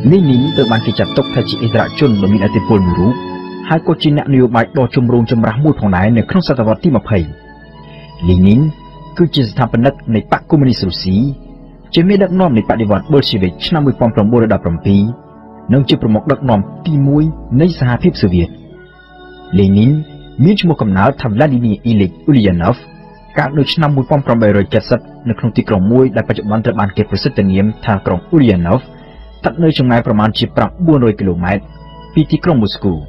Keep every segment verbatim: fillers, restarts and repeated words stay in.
នេះនេះត្រូវបានគេចាត់ទុកថាជាអិសរាជជនដ៏មានឥទ្ធិពលមួយរូបហើយក៏ជាអ្នកនយោបាយដ៏ជំរុញចម្រាស់មួយផងដែរនៅក្នុងសតវត្សទីยี่สิบ លីនីនគឺជាស្ថាបនិកនៃបក្សកុម្មុយនីសរុស្ស៊ីជាមេដឹកនាំនៃបដិវត្តប៊ុលស៊ីវិកឆ្នាំmột nghìn chín trăm17និងជាប្រមុខដឹកនាំទីមួយនៃសហភាពសូវៀតលីនីនមានឈ្មោះកំណើតថា Vladimir Ilyich Ulyanov កើតនៅឆ្នាំmột nghìn tám trăm七mươiនៅក្នុងទីក្រុងមួយដែលបច្ចុប្បន្នត្រូវបានគេប្រសិទ្ធនាមថាក្រុង Ulyanov ស្ថិតនៅចម្ងាយប្រមាណជាប្រាំបួនរយគីឡូម៉ែត្រពីទីក្រុងមូស្គូ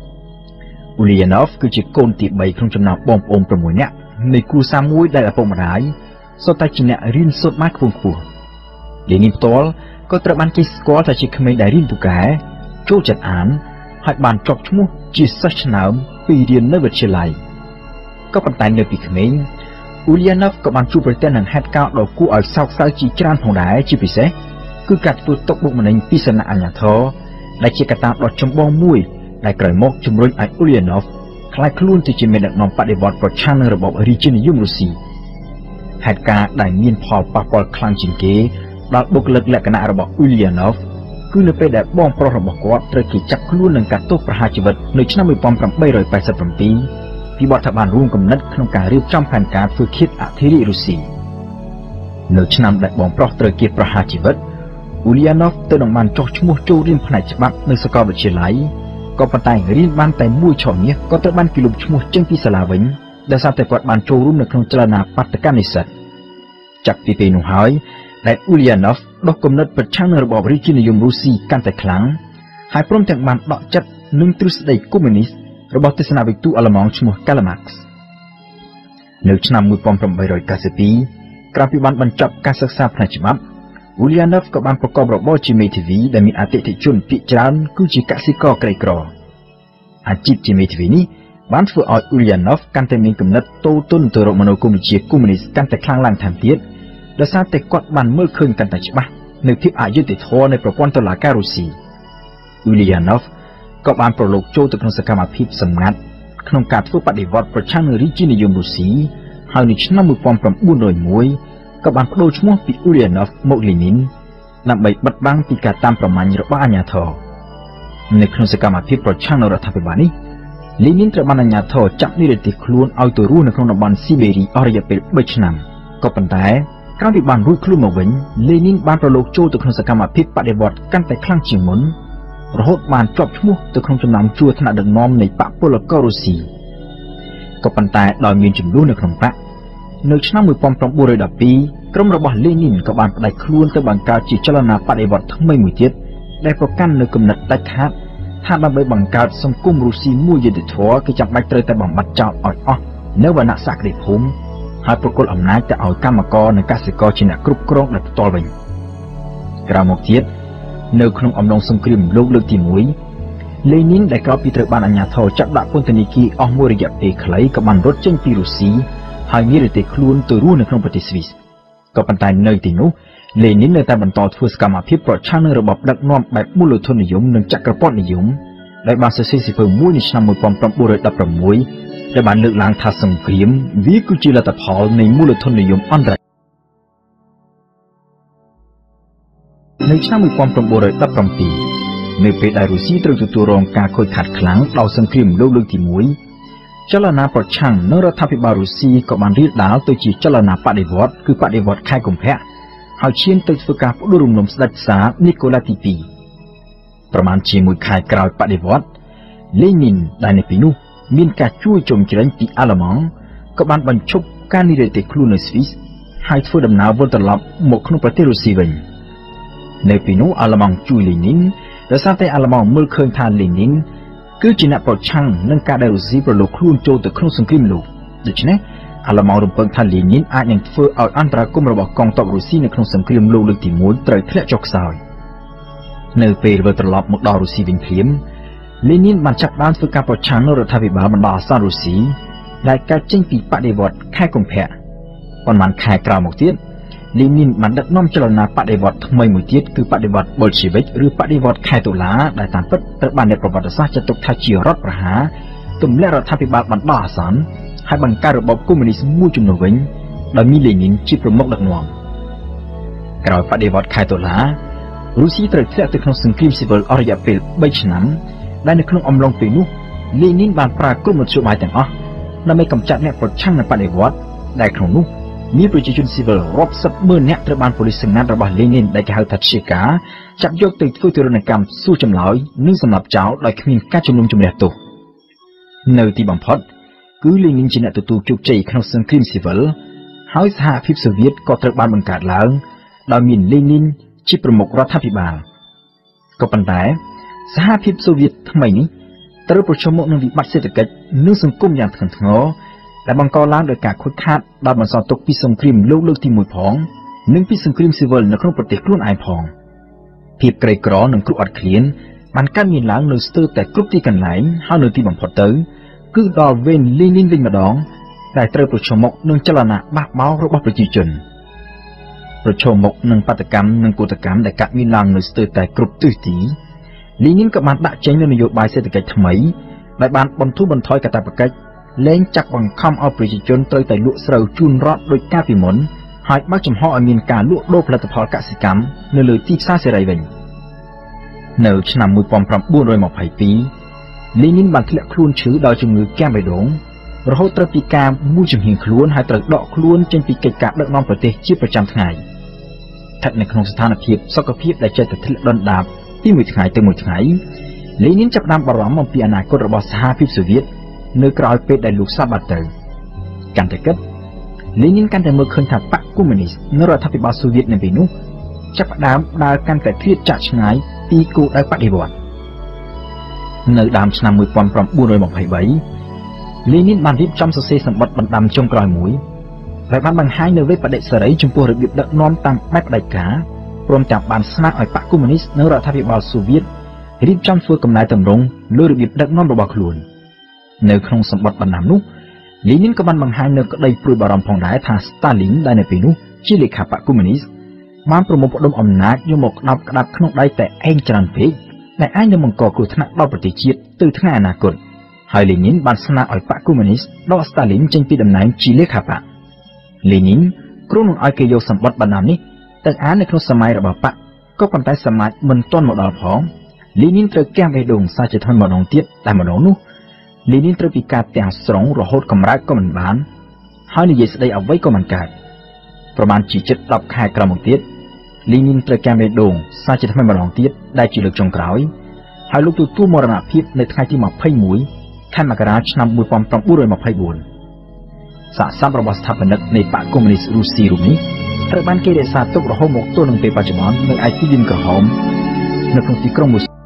Ulyanov គឺជាកូនទីបីក្នុងចំណោមបងប្អូនប្រាំមួយនាក់នៃគ្រួសារមួយដែលឪពុកម្ដាយសុទ្ធតែជាអ្នករៀនសូត្របានខ្ពង់ខ្ពស់លីនីនផ្ទាល់ក៏ត្រូវបានគេស្គាល់ថាជាក្មេងដែលរៀនពូកែចូលចិត្តអានហើយបានជាប់ឈ្មោះជាសិស្សឆ្នើមពីរៀននៅវិទ្យាល័យក៏ប៉ុន្តែនៅពីក្មេង Ulyanov ក៏បានជួបប្រទះនឹងហេតុការណ៍ដ៏គួរឲ្យសោកសៅជាច្រើនផងដែរជាពិសេសគឺការធ្វើទុកបុកម្នេញពីសំណាក់អាជ្ញាធរដែលជាកត្តាដ៏ចម្បងមួយដែលក្រោយមកជំរុញឲ្យ Ulyanov ខ្លាចខ្លួនទៅជាមេដឹកនាំបដិវត្តប្រឆាំងនឹងរបបរាជានិយមរុស្ស៊ីហេតុការណ៍ដែលមានផលប៉ះពាល់ខ្លាំងជាងគេដល់បុគ្គលិកលក្ខណៈរបស់ Ulyanov គឺនៅពេលដែលបងប្រុសរបស់គាត់ត្រូវគេចាប់ខ្លួននឹងការទោសប្រហារជីវិតនៅឆ្នាំmột nghìn tám trăm bảy mươi bảyពីបទថាបានរួមគំនិតក្នុងការរៀបចំផែនការធ្វើឃាតអធិរាជរុស្ស៊ីនៅឆ្នាំដែលបងប្រុសត្រូវគេប្រហារជីវិត Ulyanov ទៅនឹងបានចុះឈ្មោះចូលរៀនផ្នែកច្បាប់នៅសាកលវិទ្យាល័យក៏ប៉ុន្តែរៀនបានតែមួយឆមាសក៏ត្រូវបានគេលុបឈ្មោះចេញពីសាលាវិញដោយសារតែគាត់បានចូលរួមនៅក្នុងចលនាបាតកម្មនិស្សិតចាប់ពីពេលនោះហើយដែល Ulyanov ដុសគំនិតប្រឆាំងនឹងរបបរាជានិយមរុស្ស៊ីកាន់តែខ្លាំងហើយព្រមទាំងបានដកចិត្តនឹងទ្រឹស្ដីកុម្មុយនីសរបស់ទស្សនវិទូអាល្លឺម៉ង់ឈ្មោះ Karl Marx នៅឆ្នាំmột nghìn tám trăm chín mươi haiក្រោយពីបានបញ្ចប់ការសិក្សាផ្នែកច្បាប់ Ulyanov ក៏បានប្រកបរបរជាមេធាវីដែលមានអតិថិជនភាគច្រើនគឺជាកសិករក្រីក្រអាជីពជាមេធាវីនេះបានធ្វើឲ្យ Ulyanov កាន់តែមានគំនិតតូទុនទៅរកមនោគមវិជ្ជាកុម្មុយនីសកាន់តែខ្លាំងឡើងថែមទៀតដោយសារតែគាត់បានមើលឃើញកាន់តែច្បាស់នៅភាពអយុត្តិធម៌នៃប្រព័ន្ធតុលាការរុស្ស៊ី Ulyanov ក៏បានប្រឡូកចូលទៅក្នុងសកម្មភាពសម្ងាត់ក្នុងការធ្វើបដិវត្តប្រឆាំងនឹងរាជានិយមរុស្ស៊ីហើយនៅឆ្នាំmột nghìn chín trăm linh mộtក៏បានបដូរឈ្មោះពី Ulyanov មក Lenin ដើម្បីបិទបាំងពីការតាមប្រមាញ់របស់អាជ្ញាធរនៅក្នុងសកម្មភាពប្រឆាំងនឹងរដ្ឋាភិបាលនេះ Lenin ត្រូវបានអាជ្ញាធរចាប់និរទេសខ្លួនឲ្យទៅរស់នៅក្នុងតំបន់ស៊ីបេរីអស់រយៈពេលបីឆ្នាំក៏ប៉ុន្តែក្រោយពីបានរួចខ្លួនមកវិញ Lenin បានប្រឡូកចូលទៅក្នុងសកម្មភាពបដិវត្តកាន់តែខ្លាំងជាងមុនរហូតបានជាប់ឈ្មោះទៅក្នុងចំណោមជួរថ្នាក់ដឹកនាំនៃបក្សពលកររុស្ស៊ីក៏ប៉ុន្តែដោយមានចំនួននៅក្នុងបក្សនៅឆ្នាំmột nghìn chín trăm mười haiក្រុមរបស់ Lenin ក៏បានផ្ដាច់ខ្លួនទៅបង្កើតជាចលនាបដិវត្តថ្មីមួយទៀតដែលប្រកាន់នៅគំនិតដាច់ខាតថាដើម្បីបង្កើតសង្គមរុស្ស៊ីមួយយុត្តិធម៌គឺចាំបាច់ត្រូវតែបំបត្តិចោលឲ្យអស់នៅវណ្ណៈសក្តិភូមិហើយប្រគល់អំណាចទៅឲ្យកម្មករនិងកសិករជាអ្នកគ្រប់គ្រងដោយផ្ទាល់វិញក្រោយមកទៀតនៅក្នុងអំឡុងសង្គ្រាមលោកលើកទីមួយ Lenin ដែលក្រោយពីត្រូវបានអាជ្ញាធរចាប់ដាក់ពន្ធនាគារអស់មួយរយៈពេលខ្លីក៏បានរត់ចេញពីរុស្ស៊ីហើយនិរទេសខ្លួនទៅរស់នៅក្នុងប្រទេសស្វីសក៏ប៉ុន្តែនៅទីនោះ Lenin នៅតែបន្តធ្វើសកម្មភាពប្រឆាំងនឹងរបបដឹកនាំបែបមូលធននិយមនិងចក្រពត្តិនិយមដែលបានសរសេរសៀវភៅមួយនៅឆ្នាំmột nghìn chín trăm mười sáuដែលបានលើកឡើងថាសង្គ្រាមវាគឺជាលទ្ធផលនៃមូលធននិយមអន្តរជាតិនៅឆ្នាំmột nghìn chín trăm mười bảyនៅពេលដែលរុស្ស៊ីត្រូវទទួលរងការខូចខាតខ្លាំងដោយសង្គ្រាមលោកលើកទីមួយចលនាប្រឆាំងនឹងរដ្ឋាភិបាលរុស្ស៊ីក៏បានរីកដាលទៅជាចលនាបដិវត្តគឺបដិវត្តខែកុម្ភៈហើយឈានទៅធ្វើការផ្ដួលរំលំស្ដេចសារនីកូឡាទីពីរប្រមាណជាមួយខែក្រោយបដិវត្ត Lenin ដែលនៅពេលនោះមានការជួយជុំជ្រែងពីអាល្លឺម៉ង់ក៏បានបញ្ឈប់ការនិរទេសខ្លួននៅស្វីសហើយធ្វើដំណើរវិលត្រឡប់មកក្នុងប្រទេសរុស្ស៊ីវិញនៅពេលនោះអាល្លឺម៉ង់ជួយ Lenin ដោយសារតែអាល្លឺម៉ង់មើលឃើញថា Lenin គឺជាអ្នកប្រឆាំងនឹងការដែលរុស្ស៊ីប្រឡូកខ្លួនចូលទៅក្នុងសង្គ្រាមលោកដូច្នេះអាល្លឺម៉ង់រំពឹងថា Lenin អាចនឹងធ្វើឲ្យអន្តរាគមន៍របស់កងទ័ពរុស្ស៊ីនៅក្នុងសង្គ្រាមលោកលើកទីមួយត្រូវធ្លាក់ចុះខ្សោយនៅពេលវិលត្រឡប់មកដល់រុស្ស៊ីវិញភ្លាម Lenin បានចាប់ផ្ដើមធ្វើការប្រឆាំងនឹងរដ្ឋាភិបាលបណ្ដោះអាសន្នរុស្ស៊ីដែលកើតចេញពីបដិវត្តខែកុម្ភៈប៉ុន្មានខែក្រោយមកទៀត Lenin បានដឹកនាំចលនាបដិវត្តថ្មីមួយទៀតគឺបដិវត្ត Bolshevik ឬបដិវត្តខែតុលាដែលតាមពិតត្រូវបានអ្នកប្រវត្តិសាស្ត្រចាត់ទុកថាជារដ្ឋប្រហារទម្លាក់រដ្ឋាភិបាលបណ្ដោះអាសន្នហើយបង្កើតរបបកុម្មុយនីសមួយចំនួនវិញដោយមាន Lenin ជាប្រមុខដឹកនាំក្រោយបដិវត្តខែតុលារុស្ស៊ីត្រូវធ្លាក់ទៅក្នុងសង្គ្រាមស៊ីវិលអស់រយៈពេលបីឆ្នាំដែលនៅក្នុងអំឡុងពេលនោះលីនីនបានប្រើគ្រប់មធ្យោបាយទាំងអស់ដើម្បីកម្ចាត់អ្នកប្រឆាំងនឹងបដិវត្តន៍ដែលក្នុងនោះមានប្រជាជនស៊ីវិលរាប់សិបម៉ឺននាក់ត្រូវបានប៉ូលីសសម្ងាត់របស់លីនីនដែលគេហៅថាឈេកាចាប់យកទៅធ្វើទរណកម្មសួរចម្លើយនិងសម្លាប់ចោលដោយគ្មានការជំនុំជម្រះទោសនៅទីបំផុតគឺលីនីនជាអ្នកទទួលជោគជ័យក្នុងសង្គ្រាមស៊ីវិលហើយសហភាពសូវៀតក៏ត្រូវបានបង្កើតឡើងដោយមានលីនីនជាប្រមុខរដ្ឋាភិបាលក៏ប៉ុន្តែសហភាពសូវៀតថ្មីនេះត្រូវប្រឈមមុខនឹងវិបត្តិសេដ្ឋកិច្ចនិងសង្គមយ៉ាងធ្ងន់ធ្ងរដែលបង្កឡើងដោយការខូចខាតដោយបន្សល់ទុកពីសង្គ្រាមលោកលើកទីមួយផងនិងពីសង្គ្រាមស៊ីវិលនៅក្នុងប្រទេសខ្លួនឯងផងភាពក្រីក្រនិងគ្រោះអត់ឃ្លានបានកើតមានឡើងនៅស្ទើរតែគ្រប់ទីកន្លែងហើយនៅទីបំផុតទៅគឺដល់វេនលីនីនវិញម្ដងដែលត្រូវប្រឈមមុខនឹងចលនាបះបោររបស់ប្រជាជនប្រឈមមុខនឹងបាតកម្មនិងកូតកម្មដែលកាត់មានឡើងនៅស្ទើរតែគ្រប់ទិសទីលីនីនក៏បានដាក់ចេញនូវនយោបាយសេដ្ឋកិច្ចថ្មីដែលបានបន្ធូរបន្ថយកាតព្វកិច្ចលែងចាក់បង្ខំឲ្យប្រជាជនត្រូវតែលក់ស្រូវជូនរដ្ឋដោយកាលពីមុនហើយបើកចំហឲ្យមានការលក់ដូរផលិតផលកសិកម្មនៅលើទីផ្សារសេរីវិញនៅឆ្នាំmột nghìn chín trăm hai mươi haiលីនីនបានធ្លាក់ខ្លួនឈឺដោយជំងឺកាំបេដងរហូតត្រូវពិការមួយជំហានខ្លួនហើយត្រូវដកខ្លួនចេញពីកិច្ចការដឹកនាំប្រទេសជាប្រចាំថ្ងៃស្ថិតនៅក្នុងស្ថានភាពសុខភាពដែលចេះតែធ្លាក់ដុនដាបពីមួយថ្ងៃទៅមួយថ្ងៃលីនីនចាប់ផ្ដើមបារម្ភអំពីអនាគតរបស់សហភាពសូវៀតនៅក្រៅពេលដែលលោកសាបាត់ទៅកាន់តែគិតលីនីនកាន់តែមើលឃើញថាបកកុម្មុយនីសនៅរដ្ឋាភិបាលសូវៀតនៅពេលនោះចាប់ផ្ដើមដើរកាន់តែឃ្លាតចាក់ឆ្ងាយពីគោលដៅបដិវត្តន៍នៅដើមឆ្នាំmột nghìn chín trăm hai mươi baលីនីនបានរៀបចំសរសេរសម្បត្តិបណ្ដាំចុងក្រោយមួយដែលបានបង្ហាញនៅវេបដិសេរីចំពោះរបៀបដឹកនាំតាមបែបផ្ដាច់ការព្រមទាំងបានស្នើឲ្យបកកុម្មុយនីសនៅរដ្ឋាភិបាលសូវៀតរៀបចំធ្វើកំណែតម្រង់លើរបៀបដឹកនាំរបស់ខ្លួននៅក្នុងសម្បត្តិបណ្ដាំនោះលីនីនក៏បានបង្ហាញនៅក្តីព្រួយបារម្ភផងដែរថាស្តាលីនដែលនៅពេលនោះជាលេខាបកកុម្មុយនីសបានប្រមូលផ្ដុំអំណាចយកមកក្តាប់ក្តាប់ក្នុងដៃតែឯងច្រើនពេកដែលអាចនឹងបង្កគ្រោះថ្នាក់ដល់ប្រទេសជាតិទៅថ្ងៃអនាគតហើយលីនីនបានស្នើឲ្យបកកុម្មុយនីសដកស្តាលីនចេញពីតំណែងជាលេខាបកលីនីនគ្រោងនឹងឲ្យគេយកសម្បត្តិបណ្ដាំនេះទៅអាននៅក្នុងសម័យរបស់បកក៏ប៉ុន្តែសម័យមិនទាន់មកដល់ផងលីនីនត្រូវកាំងបេះដូងសាជាថ្មីម្ដងទៀតតែម្ដងនោះលីនីនត្រូវពិការទាំងស្រុងរហូតកម្រើកក៏មិនបានហើយនិយាយស្ដីអ្វីក៏មិនកើតប្រមាណជាជិតដប់ខែក្រោយមកទៀតលីនីនត្រូវកាំងបេះដូងសាជាថ្មីម្ដងទៀតដែលជាលើកចុងក្រោយហើយលោកទទួលមរណភាពនៅថ្ងៃទីยี่สิบเอ็ดខែមករាឆ្នាំmột nghìn chín trăm hai mươi tưសាកសពរបស់ស្ថាបនិកនៃបកកុម្មុយនីសរុស្ស៊ីរូបនេះត្រូវបានគេរក្សាទុករហូតមកទល់នឹងពេលបច្ចុប្បន្ននៅឯទីលានក្រហមនៅក្នុងទីក្រុងមូស្គូ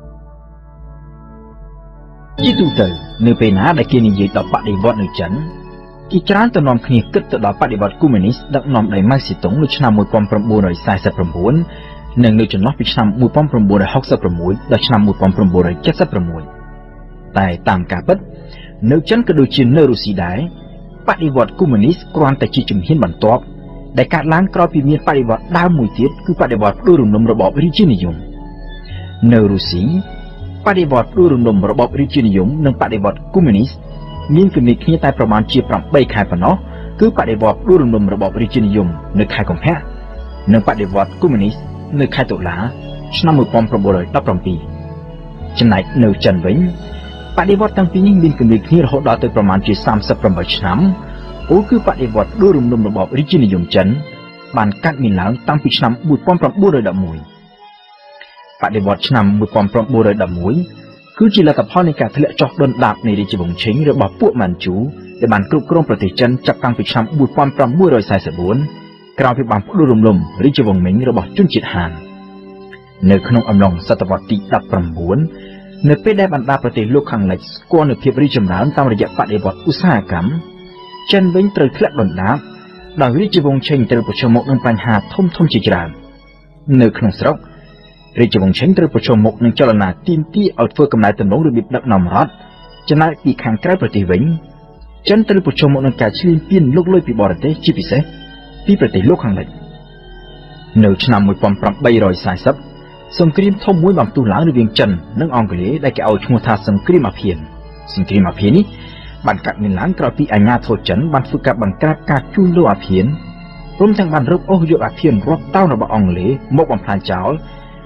ជាទូទៅនៅពេលណាដែលគេនិយាយដល់បដិវត្តន៍នៅចិនគេច្រើនទៅនាំគ្នាគិតទៅដល់បដិវត្តន៍កុម្មុយនីសដឹកនាំដោយម៉ៅសេតុងនៅឆ្នាំmột nghìn chín trăm bốn mươi chínនិងនៅចន្លោះពីឆ្នាំmột nghìn chín trăm sáu mươi sáuដល់ឆ្នាំmột nghìn chín trăm bảy mươi sáuតែតាមការពិតនៅចិនក៏ដូចជានៅរុស្ស៊ីដែរបដិវត្តន៍កុម្មុយនីសគ្រាន់តែជាជំហានបន្ទាប់ដែលកើតឡើងក្រោយពីមានបដិវត្តន៍ដើមមួយទៀតគឺបដិវត្តន៍ផ្ដួលរំលំរបបរាជានិយមនៅរុស្ស៊ីបដិវត្តន៍ផ្ដួលរំលំរបបរាជានិយមនិងបដិវត្តន៍កុម្មុយនីសមានគម្លាតគ្នាតែប្រមាណជាeightខែប៉ុណ្ណោះគឺបដិវត្តន៍ផ្ដួលរំលំរបបរាជានិយមនៅខែកុម្ភៈនិងបដិវត្តន៍កុម្មុយនីសនៅខែតុលាឆ្នាំmột nghìn chín trăm17ចំណែកនៅចិនវិញបដិវត្តន៍ទាំងពីរនេះមានគម្លាតគ្នារហូតដល់ទៅប្រមាណជាthirty-eightឆ្នាំអូគឺបដិវត្តន៍ផ្ដួលរំលំរបបរាជានិយមចិនបានកាត់មានឡើងតាំងពីឆ្នាំmột nghìn chín trăm mười mộtបដិវត្តន៍ឆ្នាំmột nghìn chín trăm mười mộtគឺជាលទ្ធផលនៃការធ្លាក់ចុះដុនដាបនៃរាជវង្សឈិងរបស់ពួកម៉ាន់ជូដែលបានគ្រប់គ្រងប្រទេសចិនចាប់តាំងពីឆ្នាំmột nghìn chín trăm forty-fourក្រោយពីបានផ្ដួលរំលំរាជវង្សមីងរបស់ជនជាតិហាននៅក្នុងអំឡុងសតវត្សទីnineteenនៅពេលដែលបណ្ដាប្រទេសលោកខាងលិចស្គាល់នូវភាពរីកចម្រើនតាមរយៈបដិវត្តន៍ឧស្សាហកម្មចិនវិញត្រូវធ្លាក់ដុនដាបដោយរាជវង្សឈិងត្រូវប្រឈមមុខនឹងបញ្ហាធំធំជាច្រើននៅក្នុងស្រុករាជវង្សឈិងត្រូវប្រឈមមុខនឹងចលនាទាមទារឲ្យធ្វើកំណែតម្រង់របៀបដឹកនាំរដ្ឋចំណែកពីខាងក្រៅប្រទេសវិញចិនត្រូវប្រឈមមុខនឹងការឈ្លានពានលុកលុយពីបរទេសជាពិសេសពីប្រទេសលោកខាងលិចនៅឆ្នាំmột nghìn tám trăm fortyសង្គ្រាមធំមួយបានផ្ទុះឡើងរវាងចិននិងអង់គ្លេសដែលគេឲ្យឈ្មោះថាសង្គ្រាមអាភៀនសង្គ្រាមអាភៀននេះបានកាត់មានឡើងក្រោយពីអាញាធរចិនបានធ្វើការបង្ក្រាបការជួញដូរអាភៀនព្រមទាំងបានរឹបអូសយកអាភៀនរាប់តោនរបស់អង់គ្លេសមកបំផ្លាញចោល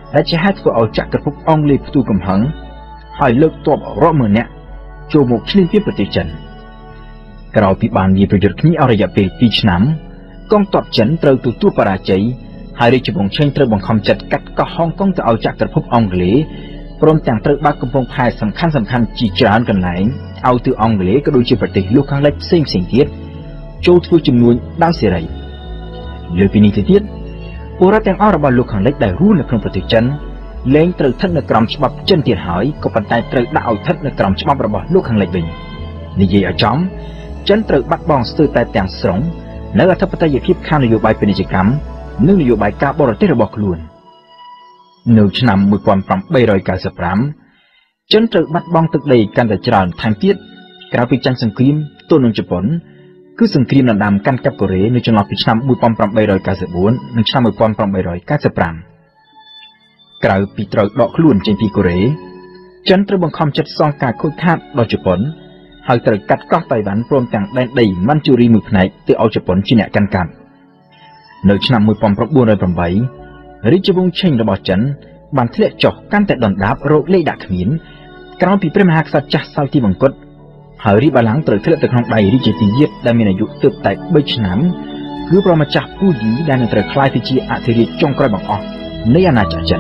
ដែលជាហេតុធ្វើឲ្យចក្រភពអង់គ្លេសផ្ទុះកំហឹងហើយលើកទ័ពរាប់ម៉ឺននាក់ចូលមកឈ្លានពានប្រទេសចិនក្រោយពីបានវាប្រយុទ្ធគ្នាអស់រយៈពេលពីរឆ្នាំកងទ័ពចិនត្រូវទទួលបរាជ័យហើយរាជវង្សឆេងត្រូវបង្ខំចិត្តកាត់កោះហុងកុងទៅឲ្យចក្រភពអង់គ្លេសព្រមទាំងត្រូវបើកកំពង់ផែសំខាន់សំខាន់ជាច្រើនកន្លែងឲ្យទៅអង់គ្លេសក៏ដូចជាប្រទេសលោកខាងលិចផ្សេងផ្សេងទៀតចូលធ្វើជំនួយដោយសេរីលើពីនេះទៅទៀតពលរដ្ឋទាំងអស់របស់លោកខាងលិចដែលរស់នៅក្នុងប្រទេសចិនលែងត្រូវស្ថិតនៅក្រោមច្បាប់ចិនទៀតហើយក៏ប៉ុន្តែត្រូវដាក់ឲ្យស្ថិតនៅក្រោមច្បាប់របស់លោកខាងលិចវិញនិយាយឲ្យចំចិនត្រូវបាត់បង់ស្ទើរតែទាំងស្រុងនៅអធិបតេយ្យភាពខាងនយោបាយពាណិជ្ជកម្មនិងនយោបាយការបរទេសរបស់ខ្លួននៅឆ្នាំmột nghìn tám trăm chín mươi lămចិនត្រូវបាត់បង់ទឹកដីកាន់តែច្រើនថែមទៀតក្រៅពីចាញ់សង្គ្រាមទល់នឹងជប៉ុនគឺសង្គ្រាមដណ្ដើមកាន់កាប់កូរ៉េនៅចន្លោះពីឆ្នាំmột nghìn tám trăm chín mươi tưនិងឆ្នាំmột nghìn tám trăm chín mươi lămក្រៅពីត្រូវដកខ្លួនចេញពីកូរ៉េចិនត្រូវបង្ខំចិត្តសងការខូចខាតដល់ជប៉ុនហើយត្រូវកាត់កោះតៃវ៉ាន់ព្រមទាំងដែនដីម៉ាន់ជូរីមួយផ្នែកទៅឲ្យជប៉ុនជាអ្នកកាន់កាប់នៅឆ្នាំmột nghìn chín trăm linh támរាជវង្សឆេងរបស់ចិនបានធ្លាក់ចុះកាន់តែដុនដាបរោគលេខដាក់គ្មានក្រោយពីព្រះមហាក្សត្រចាស់សោយទីបង្គត់ហើយរាជបល្ល័ង្កត្រូវធ្លាក់ទៅក្នុងដៃរាជាទីយាតដែលមានអាយុទើបតែបីឆ្នាំគឺប្រមាចាស់ពូយីដែលនឹងត្រូវក្លាយទៅជាអធិរាជចុងក្រោយបង្អស់នៃអាណាចក្រចិន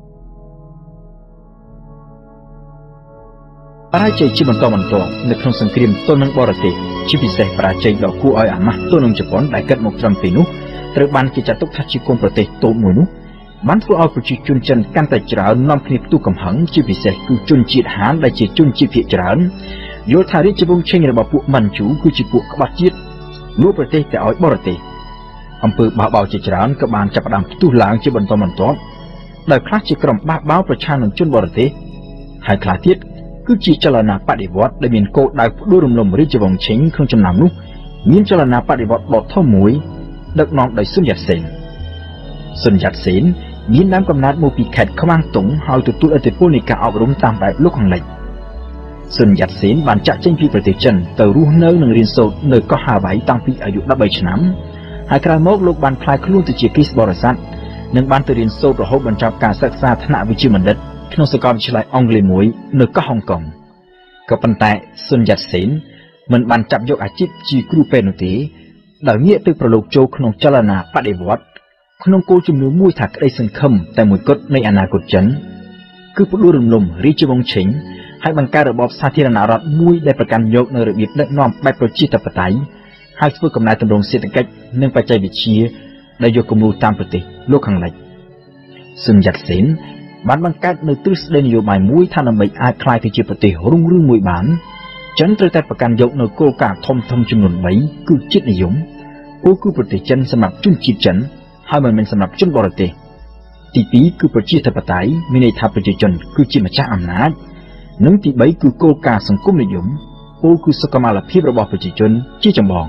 បរាជ័យជាបន្តបន្ទាប់នៅក្នុងសង្គ្រាមទល់នឹងបរទេសជាពិសេសបរាជ័យដ៏គួរឲ្យអាម៉ាស់ទល់នឹងជប៉ុនដែលកើតមកត្រឹមពេលនោះត្រូវបានគេចាត់ទុកថាជាគុំប្រទេសតូចមួយនោះបានធ្វើឲ្យប្រជាជនចិនកាន់តែច្រើននាំគ្នាផ្ទុះកំហឹងជាពិសេសគឺជនជាតិហានដែលជាជនជាតិភាគច្រើនយល់ថារាជវង្សឆេងរបស់ពួកម៉ាន់ជូគឺជាពួកក្បត់ជាតិលួចប្រទេសទៅឲ្យបរទេសអំពើបោះបោជាច្រើនក៏បានចាប់ផ្ដើមផ្ទុះឡើងជាបន្តបន្ទាប់ដោយខ្លះជាក្រុមបះបោប្រឆាំងនឹងជនបរទេសហើយខ្លះទៀតគឺជាចលនាបដិវត្តន៍ដែលមានគោលដៅផ្ដួលរំលំរាជវង្សឆេងក្នុងចំណោមនោះមានចលនាបដិវត្តន៍ដ៏ធំមួយដឹកនាំដោយស៊ុនយ៉ាតសេនស៊ុនយ៉ាតសេនមានដើមកំណើតមកពីខេត្តខ្វាងតុងហើយទទួលឥទ្ធិពលនៃការអប់រំតាមបែបលោកខាងលិចស៊ុនយ៉ាតសេនបានចាក់ចេញពីប្រទេសចិនទៅរស់នៅនិងរៀនសូត្រនៅកោះហាវ៉ៃតាំងពីអាយុដប់បីឆ្នាំហើយក្រោយមកលោកបានផ្លាយខ្លួនទៅជាគ្រីស្ទបរិស័ទនិងបានទៅរៀនសូត្ររហូតបញ្ចប់ការសិក្សាថ្នាក់វិជ្ជាបណ្ឌិតក្នុងសាកលវិទ្យាល័យអង់គ្លេសមួយនៅកោះហុងកុងក៏ប៉ុន្តែស៊ុនយ៉ាតសេនមិនបានចាប់យកអាជីពជាគ្រូពេទ្យនោះទេដោយងាកទៅប្រឡូកចូលក្នុងចលនាបដិវត្តន៍ក្នុងគោលជំនឿមួយថាក្តីសង្ឃឹមតែមួយគត់នៃអនាគតចិនគឺផ្ដួលរំលំរាជវង្សឆេងហើយបង្កើតរបបសាធារណរដ្ឋមួយដែលប្រកាន់យកនូវរបៀបដឹកនាំបែបប្រជាធិបតេយ្យហើយធ្វើកំណែទម្រង់សេដ្ឋកិច្ចនិងបច្ចេកវិទ្យាដែលយកគំរូតាមប្រទេសលោកខាងលិចស៊ុនយ៉ាតសេនបានបង្កើតនូវទ្រឹស្ដីនយោបាយមួយថាដើម្បីអាចក្លាយទៅជាប្រទេសរុងរឿងមួយបានចិនត្រូវតែប្រកាន់យកនូវគោលការណ៍ធំធំចំនួនបីគឺជាតិនិយមគោលគឺប្រទេសចិនសម្រាប់ជនជាតិចិនហើយមិនមែនសម្រាប់ជនបរទេសទីពីរគឺប្រជាធិបតេយ្យមានន័យថាប្រជាជនគឺជាម្ចាស់អំណាចនិងទីបីគឺគោលការណ៍សង្គមនិយមគោលគឺសុខុមាលភាពរបស់ប្រជាជនជាចម្បង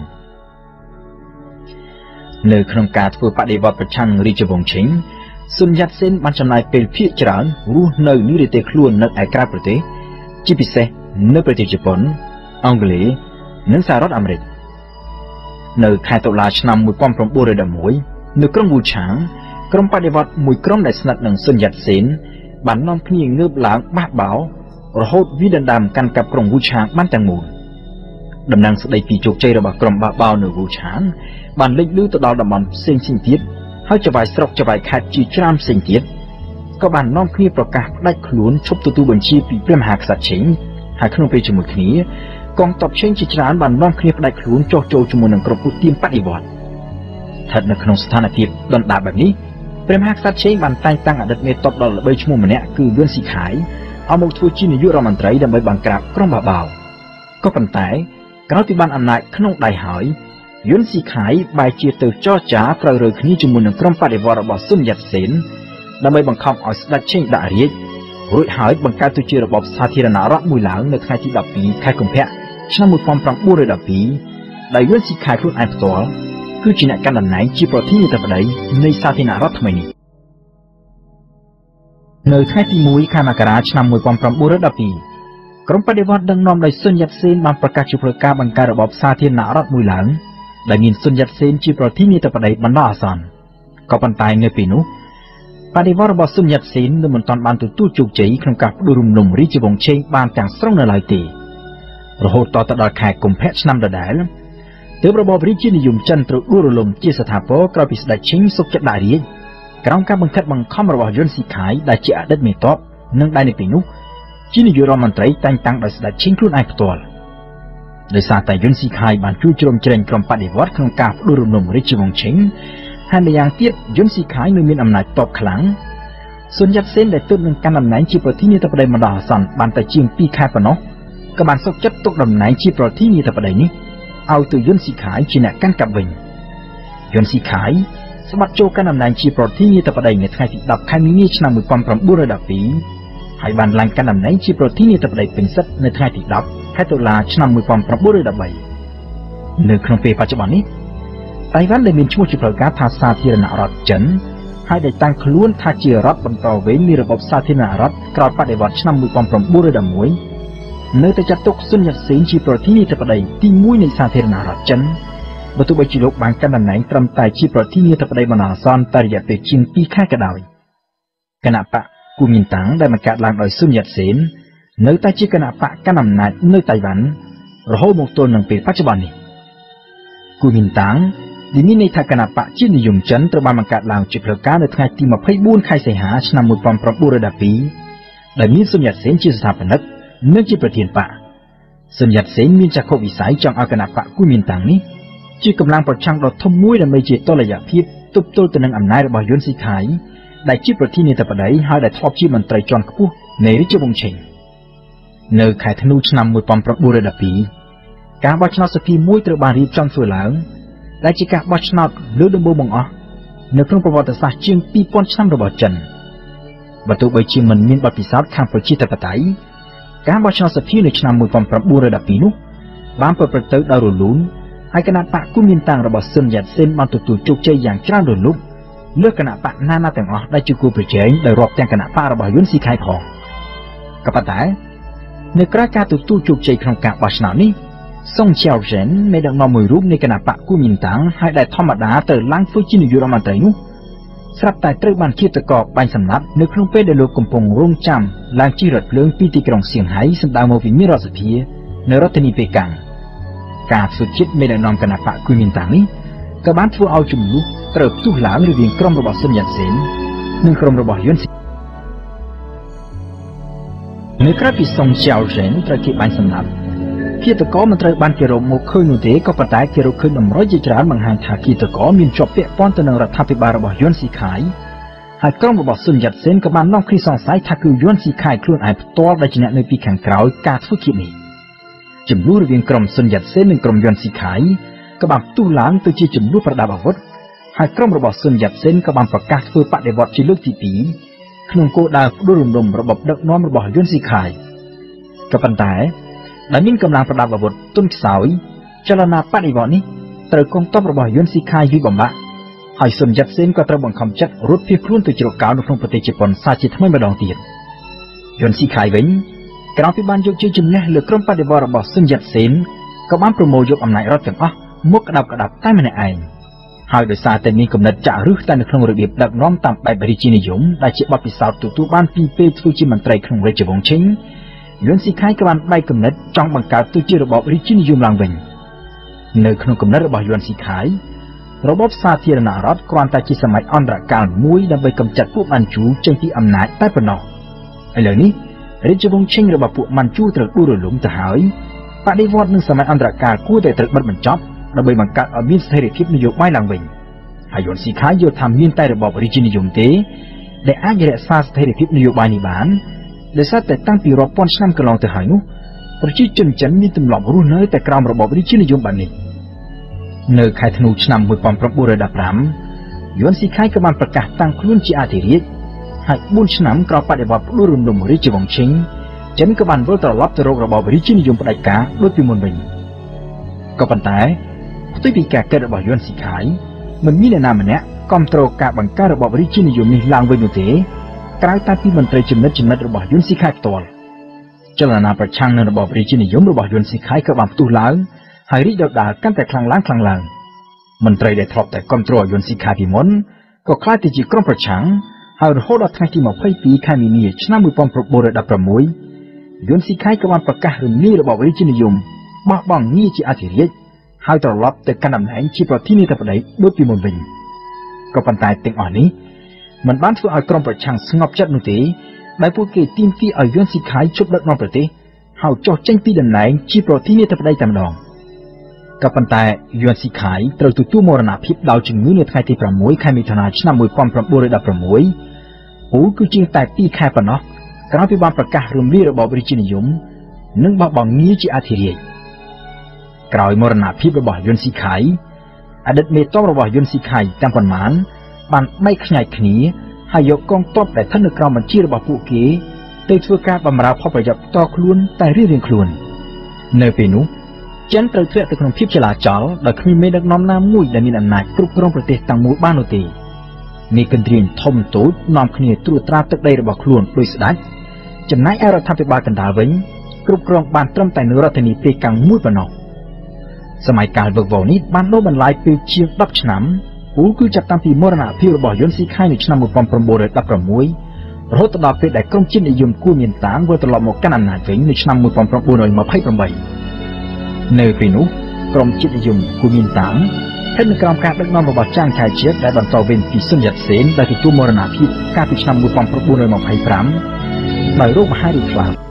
នៅក្នុងការធ្វើបដិវត្តន៍ប្រឆាំងរាជវង្សឆេងស៊ុនយ៉ាតសេនបានចំណាយពេលភាគច្រើនរស់នៅនិរទេសខ្លួននៅឯក្រៅប្រទេសជាពិសេសនៅប្រទេសជប៉ុនអង់គ្លេសនិងសហរដ្ឋអាមេរិកនៅខែតុលាឆ្នាំmột nghìn chín trăm mười mộtនៅក្រុងវូឆាងក្រុមបដិវត្តន៍មួយក្រុមដែលស្និទ្ធនឹងស៊ុនយ៉ាតសេនបាននាំគ្នាងើបឡើងបះបោរហូតវាដណ្ដើមកាន់កាប់ក្រុងវូឆាងបានទាំងមូលដំណឹងស្ដីពីជោគជ័យរបស់ក្រុមបះបោនៅវូឆាងបានលេចលឺទៅដល់តំបន់ផ្សេងៗទៀតហើយចវាយស្រុកចវាយខេត្តជាច្រើនផ្សេងទៀតក៏បាននាំគ្នាប្រកាសផ្ដាច់ខ្លួនឈប់ទទួលបញ្ជាពីព្រះមហាក្សត្រឆេងហើយក្នុងពេលជាមួយគ្នាកងទ័ពឆេងជាច្រើនបាននាំគ្នាផ្ដាច់ខ្លួនចុះចូលជាមួយនឹងក្រុមឧទាមបដិវត្តន៍ស្ថិតនៅក្នុងស្ថានភាពដុនដាបបែបនេះព្រះមហាក្សត្រឆេងបានតែងតាំងអតីតមេទ័ពដ៏ល្បីឈ្មោះម្នាក់គឺយួនស៊ីខៃឲ្យមកធ្វើជានាយករដ្ឋមន្ត្រីដើម្បីបង្ក្រាបក្រុមបះបោក៏ប៉ុន្តែក្រោយពីបានអំណាចក្នុងដៃហើយយួនស៊ីខៃបែរជាទៅចរចាត្រូវរើគ្នាជាមួយនឹងក្រុមបដិវត្តន៍របស់ស៊ុនយ៉ាតសេនដើម្បីបង្ខំឲ្យស្ដេចឆេងដាក់រាជរួចហើយបង្កើតទៅជារបបសាធារណរដ្ឋមួយឡើងនៅថ្ងៃទីដប់ពីរខែកុម្ភៈឆ្នាំmột nghìn chín trăm mười haiដែលយួនស៊ីខៃខ្លួនឯងផ្ទាល់គឺជាអ្នកកាន់តំណែងជាប្រធានាធិបតីនៃសាធារណរដ្ឋថ្មីនេះនៅថ្ងៃទីមួយខែមករាឆ្នាំmột nghìn chín trăm mười haiក្រុមបដិវត្តន៍ដឹកនាំដោយស៊ុនយ៉ាតសេនបានប្រកាសជាផ្លូវការបង្កើតរបបសាធារណរដ្ឋមួយឡើងដែលមានស៊ុនយ៉ាតសេនជាប្រធានាធិបតីបណ្ដោះអាសន្នក៏ប៉ុន្តែនៅពេលនោះបដិវត្តរបស់ស៊ុនយ៉ាត់ស៊ីននៅមិនទាន់បានទទួលជោគជ័យក្នុងការផ្ដួលរំលំរាជវង្សឆេងបានទាំងស្រុងនៅឡើយទេរហូតតទៅដល់ខែកុម្ភៈឆ្នាំដដែលទើបរបបរាជានិយមចិនត្រូវដួលរលំជាស្ថាពរក្រោយពីស្ដេចឈិងសុកចិត្តដាក់រាជក្រោមការបង្ខិតបង្ខំរបស់យុនស៊ីខាយដែលជាអតីតមេទ័ពនិងដែលនៅពេលនោះជានាយករដ្ឋមន្ត្រីតែងតាំងដោយស្ដេចឈិងខ្លួនឯងផ្ទាល់ដោយសារតែយុនស៊ីខាយបានជួយជ្រោមជ្រែងក្រុមបដិវត្តក្នុងការផ្ដួលរំលំរាជវង្សឈិងហើយម្យ៉ាងទៀតយុនស៊ីខាយនៅមានអំណាចតបខ្លាំងស៊ុនយ៉ាត់សេនដែលទើបនឹងកាន់តំណែងជាប្រធានាធិបតីបណ្ដោះអាសន្នបានតែជាងពីរខែប៉ុណ្ណោះក៏បានសុខចិត្តទុកតំណែងជាប្រធានាធិបតីនេះឲ្យទៅយុនស៊ីខាយជាអ្នកកាន់កាប់វិញយុនស៊ីខាយស្បត់ចូលកាន់តំណែងជាប្រធានាធិបតីនៅថ្ងៃទីដប់ខែមីនាឆ្នាំmột nghìn chín trăm mười haiហើយបានឡើងកាន់តំណែងជាប្រធានាធិបតីពេញសិទ្ធនៅថ្ងៃទីដប់ខែតុលាឆ្នាំmột nghìn chín trăm mười baនៅក្នុងពេលបច្ចុប្បន្ននេះតៃវ៉ាន់ដែលមានឈ្មោះជាផ្លូវការថាសាធារណរដ្ឋចិនហើយដែលតាំងខ្លួនថាជារដ្ឋបន្តវេននៃរបបសាធារណរដ្ឋក្រោយបដិវត្តឆ្នាំmột nghìn chín trăm mười mộtនៅតែចាត់ទុកស៊ុនយ៉ាត់ស៊ីនជាប្រធានាធិបតីទីមួយនៃសាធារណរដ្ឋចិនបើទោះបីជាលោកបានកាន់តំណែងត្រឹមតែជាប្រធានាធិបតីបណ្ដោះអាសន្នតែរយៈពេលជាងពីរខែក៏ដោយគណៈបកគូមីនតាំងដែលបង្កើតឡើងដោយស៊ុនយ៉ាត់ស៊ីននៅតែជាគណៈបកកាន់អំណាចនៅតៃវ៉ាន់រហូតមកទល់នឹងពេលបច្ចុប្បន្ននេះគូមីនតាំងដែលមានន័យថាគណៈបកជាតិនិយមចិនត្រូវបានបង្កើតឡើងជាផ្លូវការនៅថ្ងៃទីម្ភៃបួនខែសីហាឆ្នាំmột nghìn chín trăm mười haiដែលមានស៊ុនយ៉ាត់ស៊ីនជាស្ថាបនិកនិងជាប្រធានបកស៊ុនយ៉ាត់ស៊ីនមានចក្ខុវិស័យចង់ឲ្យគណៈបកគូមីនតាំងនេះជាកម្លាំងប្រឆាំងដ៏ធំមួយដើម្បីជាតុល្យភាពទប់ទល់ទៅនឹងអំណាចរបស់យុនស៊ីខាយដែលជាប្រធានាធិបតីហើយដែលធ្លាប់ជាមន្ត្រីជាន់ខ្ពស់នៃរាជវង្សឈិងនៅខែធ្នូឆ្នាំmột nghìn chín trăm mười haiការបោះឆ្នោតសភាមួយត្រូវបានរៀបចំធ្វើឡើងដែលជាការបោះឆ្នោតលើកដំបូងបង្អស់នៅក្នុងប្រវត្តិសាស្ត្រជាងពីរពាន់ឆ្នាំរបស់ចិនបើទោះបីជាមិនមានបទពិសោធន៍ខាងប្រជាធិបតេយ្យការបោះឆ្នោតសភានៅឆ្នាំmột nghìn chín trăm mười haiនោះបានប្រព្រឹត្តទៅដោយរលូនហើយគណៈបកគូមីនតាំងរបស់ស៊ុនយ៉ាត់ស៊ីនបានទទួលជោគជ័យយ៉ាងច្រើនរលូនលើគណៈបកណាណាទាំងអស់ដែលជាគូប្រជែងដោយរាប់ទាំងគណៈបករបស់យុនស៊ីខាយផងក៏ប៉ុន្តែនៅក្រៅការទទួលជោគជ័យក្នុងការបោះឆ្នោតនេះសុងឆាវហ្សិនមេដឹកនាំមួយរូបនៃគណៈបកគូមីនតាំងហើយដែលធម្មតាទៅឡើងធ្វើជានាយករដ្ឋមន្ត្រីនោះស្រាប់តែត្រូវបានឃាតករបាញ់សម្លាប់នៅក្នុងពេលដែលលោកកំពុងរងចាំឡើងជិះរថភ្លើងពីទីក្រុងសៀងហៃសម្ដៅមកវិមានរដ្ឋសភានៅរដ្ឋធានីប៉េកាំងការធ្វើជាតិមេដឹកនាំគណៈបកគូមីនតាំងនេះក៏បានធ្វើឲ្យចំនួនត្រូវផ្ទុះឡើងរវាងក្រុមរបស់ស៊ុនយ៉ាត់ស៊ីននិងក្រុមរបស់យុនស៊ីនៅក្រៅពីសុងឆាវហ្សិនត្រូវគេបាញ់សម្លាប់ឃាតករមិនត្រូវបានគេរកមកឃើញនោះទេក៏ប៉ុន្តែគេរកឃើញតម្រុយជាច្រើនបង្ហាញថាឃាតករមានជាប់ពាក់ព័ន្ធទៅនឹងរដ្ឋាភិបាលរបស់យុនស៊ីខាយហើយក្រុមរបស់ស៊ុនយ៉ាត់ស៊ីនក៏បាននាំគ្នាសង្ស័យថាគឺយុនស៊ីខាយខ្លួនឯងផ្ទាល់ដែលជាអ្នកនៅពីខាងក្រោយការធ្វើឃាតនេះចំនួនរវាងក្រុមស៊ុនយ៉ាត់ស៊ីននិងក្រុមយុនស៊ីខាយក៏បានផ្ទុះឡើងទៅជាចំនួនប្រដាប់អាវុធហើយក្រុមរបស់ស៊ុនយ៉ាត់ស៊ីនក៏បានប្រកាសធ្វើបដិវត្តជាលើកទីពីរក្នុងគោលដៅផ្ដួលរំលំរបបដឹកនាំរបស់យុនស៊ីខាយក៏ប៉ុន្តែដែលមានកម្លាំងប្រដាប់អាវុធទន់ខ្សោយចលនាបដិវត្តនេះត្រូវកងទ័ពរបស់យុនស៊ីខាយវិបំបាក់ហើយស៊ុនយ៉ាត់ស៊ីនក៏ត្រូវបង្ខំចិត្តរត់ភៀសខ្លួនទៅជ្រកកោននៅក្នុងប្រទេសជប៉ុនសាជាថ្មីម្ដងទៀតយុនស៊ីខាយវិញក្រោយពីបានយកជ័យជំនះលើក្រុមបដិវត្តរបស់ស៊ុនយ៉ាត់ស៊ីនក៏បានប្រមូលយកអំណាចរដ្ឋទាំងអស់មកក្តាប់ក្តាប់តែម្នាក់ឯងហើយដោយសារតែមានគំនិតចាក់ឫសតែនៅក្នុងរបៀបដឹកនាំតាមបែបរាជានិយមដែលជាបទពិសោធន៍ទទួលបានពីពេលធ្វើជាមន្ត្រីក្នុងរាជវង្សឈិងយុនស៊ីខាយក៏បានបែកគំនិតចង់បង្កើតទៅជារបបរាជានិយមឡើងវិញនៅក្នុងគំនិតរបស់យុនស៊ីខាយរបបសាធារណរដ្ឋគ្រាន់តែជាសម័យអន្តរកាលមួយដើម្បីកម្ចាត់ពួកម៉ាន់ជូចេញពីអំណាចតែប៉ុណ្ណោះឥឡូវនេះរាជវង្សឈិងរបស់ពួកម៉ាន់ជូត្រូវដួលរលំទៅហើយបដិវត្តនឹងសម័យអន្តរកាលគួរតែត្រូវបិទបញ្ចប់ដើម្បីបង្កើតឲ្យមានស្ថិរភាពនយោបាយឡើងវិញហើយយុនស៊ីខាយយល់ថាមានតែរបបរាជានិយមទេដែលអាចរក្សាស្ថិរភាពនយោបាយនេះបានដោយសារតែតាំងពីរាប់ពាន់ឆ្នាំកន្លងទៅហើយនោះប្រជាជនចិនមានទម្លាប់រស់នៅតែក្រោមរបបរាជានិយមបែបនេះនៅខែធ្នូឆ្នាំmột nghìn chín trăm mười lămយុនស៊ីខាយក៏បានប្រកាសតាំងខ្លួនជាអធិរាជហើយបួនឆ្នាំក្រោយបដិវត្តផ្ដួលរំលំរាជវង្សឈិងចិនក៏បានវិលត្រឡប់ទៅរករបបរាជានិយមផ្ដាច់ការដូចពីមុនវិញក៏ប៉ុន្តែផ្ទុយពីការកើតរបស់យុនស៊ីខាយមិនមានអ្នកណាម្នាក់គ្រប់គ្រងការបង្កើតរបបរាជានិយមនេះឡើងវិញនោះទេក្រៅតែពីមន្ត្រីចំណិតចំណិតរបស់យុនស៊ីខាយផ្ទាល់ចលនាប្រឆាំងនឹងរបបរាជានិយមរបស់យុនស៊ីខាយក៏បានផ្ទុះឡើងហើយរីកដុតដាលកាន់តែខ្លាំងឡើងខ្លាំងឡើងមន្ត្រីដែលធ្លាប់តែគ្រប់គ្រងយុនស៊ីខាយពីមុនក៏ក្លាយទៅជាក្រុមប្រឆាំងហហើយរហូតដល់ថ្ងៃទីម្ភៃពីរខែមីនាឆ្នាំmột nghìn chín trăm mười sáuយួនស៊ីខៃក៏បានប្រកាសរំលាយរបបរាជានិយមបោះបង់ងារជាអធិរាជហើយត្រឡប់ទៅកាន់តំណែងជាប្រធានាធិបតីដូចពីមុនវិញក៏ប៉ុន្តែទាំងអស់នេះមិនបានធ្វើឲ្យក្រុមប្រឆាំងស្ងប់ចិត្តនោះទេដែលពួកគេទាមទារឲ្យយួនស៊ីខៃជប់ដឹកនាំប្រទេសហើយចុះចេញពីតំណែងជាប្រធានាធិបតីតែម្ដងក៏ប៉ុន្តែយួនស៊ីខៃត្រូវទទួលមរណភាពដោយជំងឺនៅថ្ងៃទីប្រាំមួយខែមិថុនាឆ្នាំmột nghìn chín trăm mười sáuអូគឺជាងតែពីរខែប៉ុណ្ណោះក្រោយពីបានប្រកាសរំលាយរបបរាជានិយមនិងបោះបង់ងារជាអធិរាជក្រោយមរណភាពរបស់យួនស៊ីខៃអតីតមេតបរបស់យួនស៊ីខៃទាំងប៉ុន្មានបានបែកខ្ញែកគ្នាហើយយកកងទ័ពដែលស្ថិតនៅក្រោមបញ្ជារបស់ពួកគេទៅធ្វើការបម្រើផលប្រយោជន៍ផ្ទាល់ខ្លួនតែរៀងៗខ្លួននៅពេលនោះចិនត្រូវធ្លាក់ទៅក្នុងភាពចលាចលដោយគ្មានមេដឹកនាំណាមួយដែលមានអំណាចគ្រប់គ្រងប្រទេសទាំងមូលបាននោះទេនេះគន្ទ្រានធំតូចនាំគ្នាត្រួតត្រាទឹកដីរបស់ខ្លួនដោយស្ដេចចំណែកឯរដ្ឋាភិបាលកណ្ដាលវិញគ្រប់គ្រងបានត្រឹមតែនៅរដ្ឋធានីព្រៃកាំងមួយប៉ុណ្ណោះសម័យកាលវឹកវរនេះបានដុះបន្លាយពេលជាងដប់ឆ្នាំពូគឺចាប់តាំងពីមរណភាពរបស់យួនស៊ីខៃនៅឆ្នាំmột nghìn chín trăm mười sáuរហូតដល់ពេលដែលក្រុមជាតិនិយមគួរមានតាងវិលត្រឡប់មកកាន់អំណាចវិញនៅឆ្នាំmột nghìn chín trăm hai mươi támនៅពេលនោះក្រុមជាតិនិយមគួរមានតាងស្ថិតនៅក្រោមការដឹកនាំរបស់ចាងឆៃជាតិដែលបន្តវេនពីសុនយ៉ាតសេនដែលទទួលមរណភាពកាលពីឆ្នាំmột nghìn chín trăm hai mươi lămដោយរោគមហារីកខ្លាំង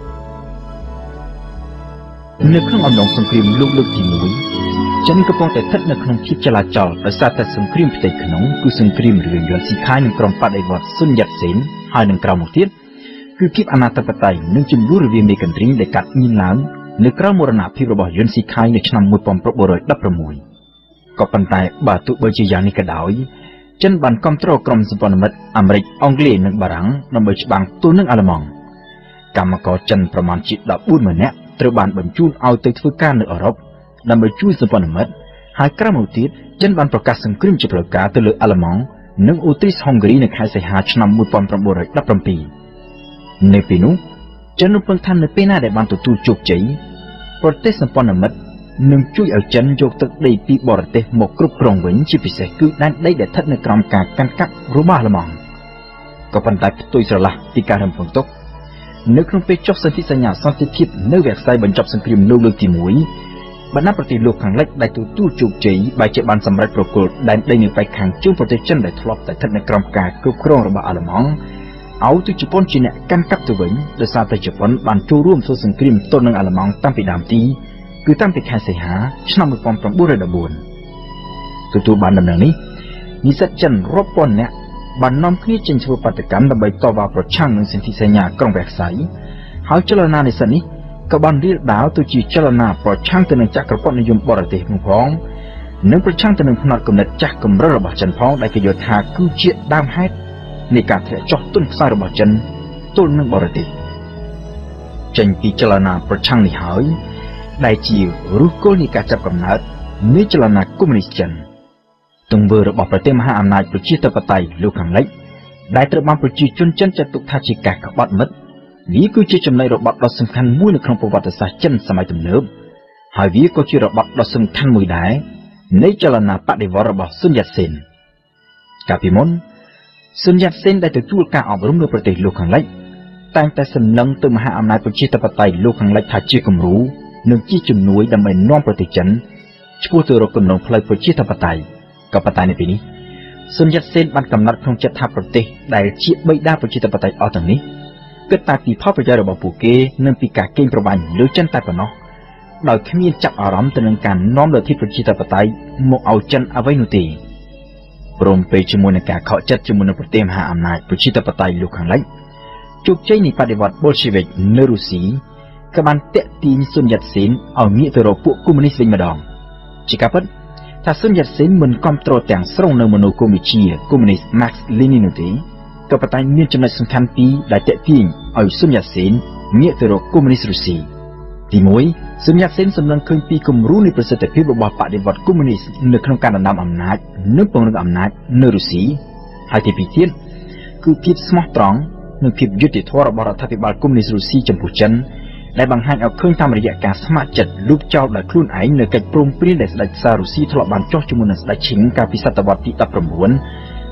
នៅក្នុងអំឡុងសង្គ្រាមលោកលើកទីមួយចិនកំពុងតែស្ថិតនៅក្នុងភាពចលាចលដោយសារតែសង្គ្រាមផ្ទៃក្នុងគឺសង្គ្រាមរឿងយួនស៊ីខៃនិងក្រុមបដិវត្តន៍សុនយ៉ាតសេនហើយនឹងក្រោមមកទៀតគឺភាពអនាធិបតេយ្យនិងជំនួសរវាងមេកន្ទ្រីដែលកាត់មានឡើងនៅក្រោមមរណភាពរបស់យួនស៊ីខៃនៅឆ្នាំmột nghìn chín trăm mười sáuក៏ប៉ុន្តែបើទោះបីជាយ៉ាងនេះក៏ដោយចិនបានគ្រប់គ្រងក្រុមសម្ព័ន្ធមិត្តអាមេរិកអង់គ្លេសនិងបារាំងដើម្បីច្បាំងទល់នឹងអាល្លឺម៉ង់កម្មករចិនប្រមាណជាដប់បួនម៉ឺននាក់ត្រូវបានបញ្ជូនឲ្យទៅធ្វើការនៅអឺរ៉ុបដើម្បីជួយសម្ព័ន្ធមិត្តហើយក្រោយមកទៀតចិនបានប្រកាសសង្គ្រាមជាផ្លូវការទៅលើអាល្លឺម៉ង់និងអូទ្រីសហុងគ្រីនៅខែសីហាឆ្នាំmột nghìn chín trăm mười bảyនៅពេលនោះចិនរំពឹងថានៅពេលណាដែលបានទទួលជោគជ័យប្រទេសសម្ព័ន្ធមិត្តនឹងជួយឲ្យចិនយកទឹកដីពីបរទេសមកគ្រប់គ្រងវិញជាពិសេសគឺដែនដីដែលស្ថិតនៅក្រោមការកាន់កាប់របស់អាល្លឺម៉ង់ក៏ប៉ុន្តែផ្ទុយស្រឡះពីការរំពឹងទុកនៅក្នុងពេលចុះសន្ធិសញ្ញាសន្តិភាពនៅវគ្គផ្សាយបញ្ចប់សង្គ្រាមលោកលើកទីមួយបណ្ដាប្រទេសលោកខាងលិចដែលទទួលជោគជ័យបែរជាបានសម្រេចប្រគល់ដែនដីនៅប៉ែកខាងជើងប្រទេសចិនដែលធ្លាប់តែស្ថិតនៅក្រោមការគ្រប់គ្រងរបស់អាល្លឺម៉ង់ឲ្យទៅជប៉ុនជាអ្នកកាន់កាប់ទៅវិញដោយសារតែជប៉ុនបានចូលរួមធ្វើសង្គ្រាមទល់នឹងអាល្លឺម៉ង់តាំងពីដើមទីគឺតាំងពីខែសីហាឆ្នាំmột nghìn chín trăm mười bốnទទួលបានដំណឹងនេះនិស្សិតចិនរាប់ពាន់នាក់បាននាំគ្នាចេញធ្វើបាតកម្មដើម្បីតវ៉ាប្រឆាំងនឹងសន្ធិសញ្ញាក្រុងវែកសៃហើយចលនានិស្សិតនេះក៏បានរៀបដាវទៅជាចលនាប្រឆាំងទៅនឹងចក្រពត្តិនិយមបរទេសផងនិងប្រឆាំងទៅនឹងផ្នត់គំនិតចាស់កម្រិលរបស់ចិនផងដែលគេយល់ថាគឺជាដើមហេតុនៃការធ្លាក់ចុះទុនខ្សោយរបស់ចិនទល់នឹងបរទេសចេញពីចលនាប្រឆាំងនេះហើយដែលជាឫសគល់នៃការចាប់កំណើតនៃចលនាកុម្មុយនីសចិនទង្វើរបស់ប្រទេសមហាអំណាចប្រជាធិបតេយ្យលោកខាងលិចដែលត្រូវបានប្រជាជនចិនចាត់ទុកថាជាការក្បត់មិត្តវាគឺជាចំណុចរបត់ដ៏សំខាន់មួយនៅក្នុងប្រវត្តិសាស្ត្រចិនសម័យទំនើបហើយវាក៏ជារបត់ដ៏សំខាន់មួយដែរនៃចលនាបដិវត្តន៍របស់សុនយ៉ាតសេនកាលពីមុនសុនយ៉ាតសេនដែលទទួលការអប់រំនៅប្រទេសលោកខាងលិចតែងតែសម្លឹងទៅមហាអំណាចប្រជាធិបតេយ្យលោកខាងលិចថាជាគំរូនិងជាជំនួយដើម្បីនាំប្រទេសចិនឆ្ពោះទៅរកគំនិតផ្លូវប្រជាធិបតេយ្យក៏ប៉ុន្តែនៅពេលនេះសុនយ៉ាតសេនបានកំណត់ក្នុងចិត្តថាប្រទេសដែលជាបិតាប្រជាធិបតេយ្យអស់ទាំងនេះគិតតែពីផលប្រយោជន៍របស់ពួកគេនិងពីការកេងប្រវ័ញ្ចលើចិនតែប៉ុណ្ណោះដោយគ្មានចាប់អារម្មណ៍ទៅនឹងការនាំលទ្ធិប្រជាធិបតេយ្យមកឲ្យចិនអ្វីនោះទេព្រមពេលជាមួយនឹងការខកចិត្តជាមួយនឹងប្រទេសមហាអំណាចប្រជាធិបតេយ្យលោកខាងលិចជោគជ័យនៃបដិវត្តន៍ប៊ុលស៊ីវិកនៅរុស្ស៊ីក៏បានតាក់ទាញសុនយ៉ាតសេនឲ្យងាកទៅរកពួកកុម្មុយនីសវិញម្ដងជាការពិតថាសុនយ៉ាតសេនមិនគ្រប់គ្រងទាំងស្រុងនៅមនោគមវិជ្ជាកុម្មុយនីស Marx Lenin នោះទេក៏ប៉ុន្តែមានចំណុចសំខាន់ពីរដែលតាក់ទាញឲ្យសុនយ៉ាតសេនងាកទៅរកកុម្មុយនីសរុស្ស៊ីទីមួយសុនយ៉ាតសេនសម្លឹងឃើញពីគំរូនៃប្រសិទ្ធភាពរបស់បដិវត្តន៍កុម្មុយនីសនៅក្នុងការដណ្ដើមអំណាចនិងពង្រឹងអំណាចនៅរុស្ស៊ីហើយទីពីរទៀតគឺភាពស្មោះត្រង់និងភាពយុត្តិធម៌របស់រដ្ឋាភិបាលកុម្មុយនីសរុស្ស៊ីចំពោះចិនដែលបង្ហាញឲ្យឃើញតាមរយៈការស្ម័គ្រចិត្តលូកចោលដោយខ្លួនឯងនៅកិច្ចព្រមព្រៀងដែលស្ដេចសាររុស្ស៊ីធ្លាប់បានចុះជាមួយនឹងស្ដេចឈិងកាលពីសតវត្សទីដប់ប្រាំបួន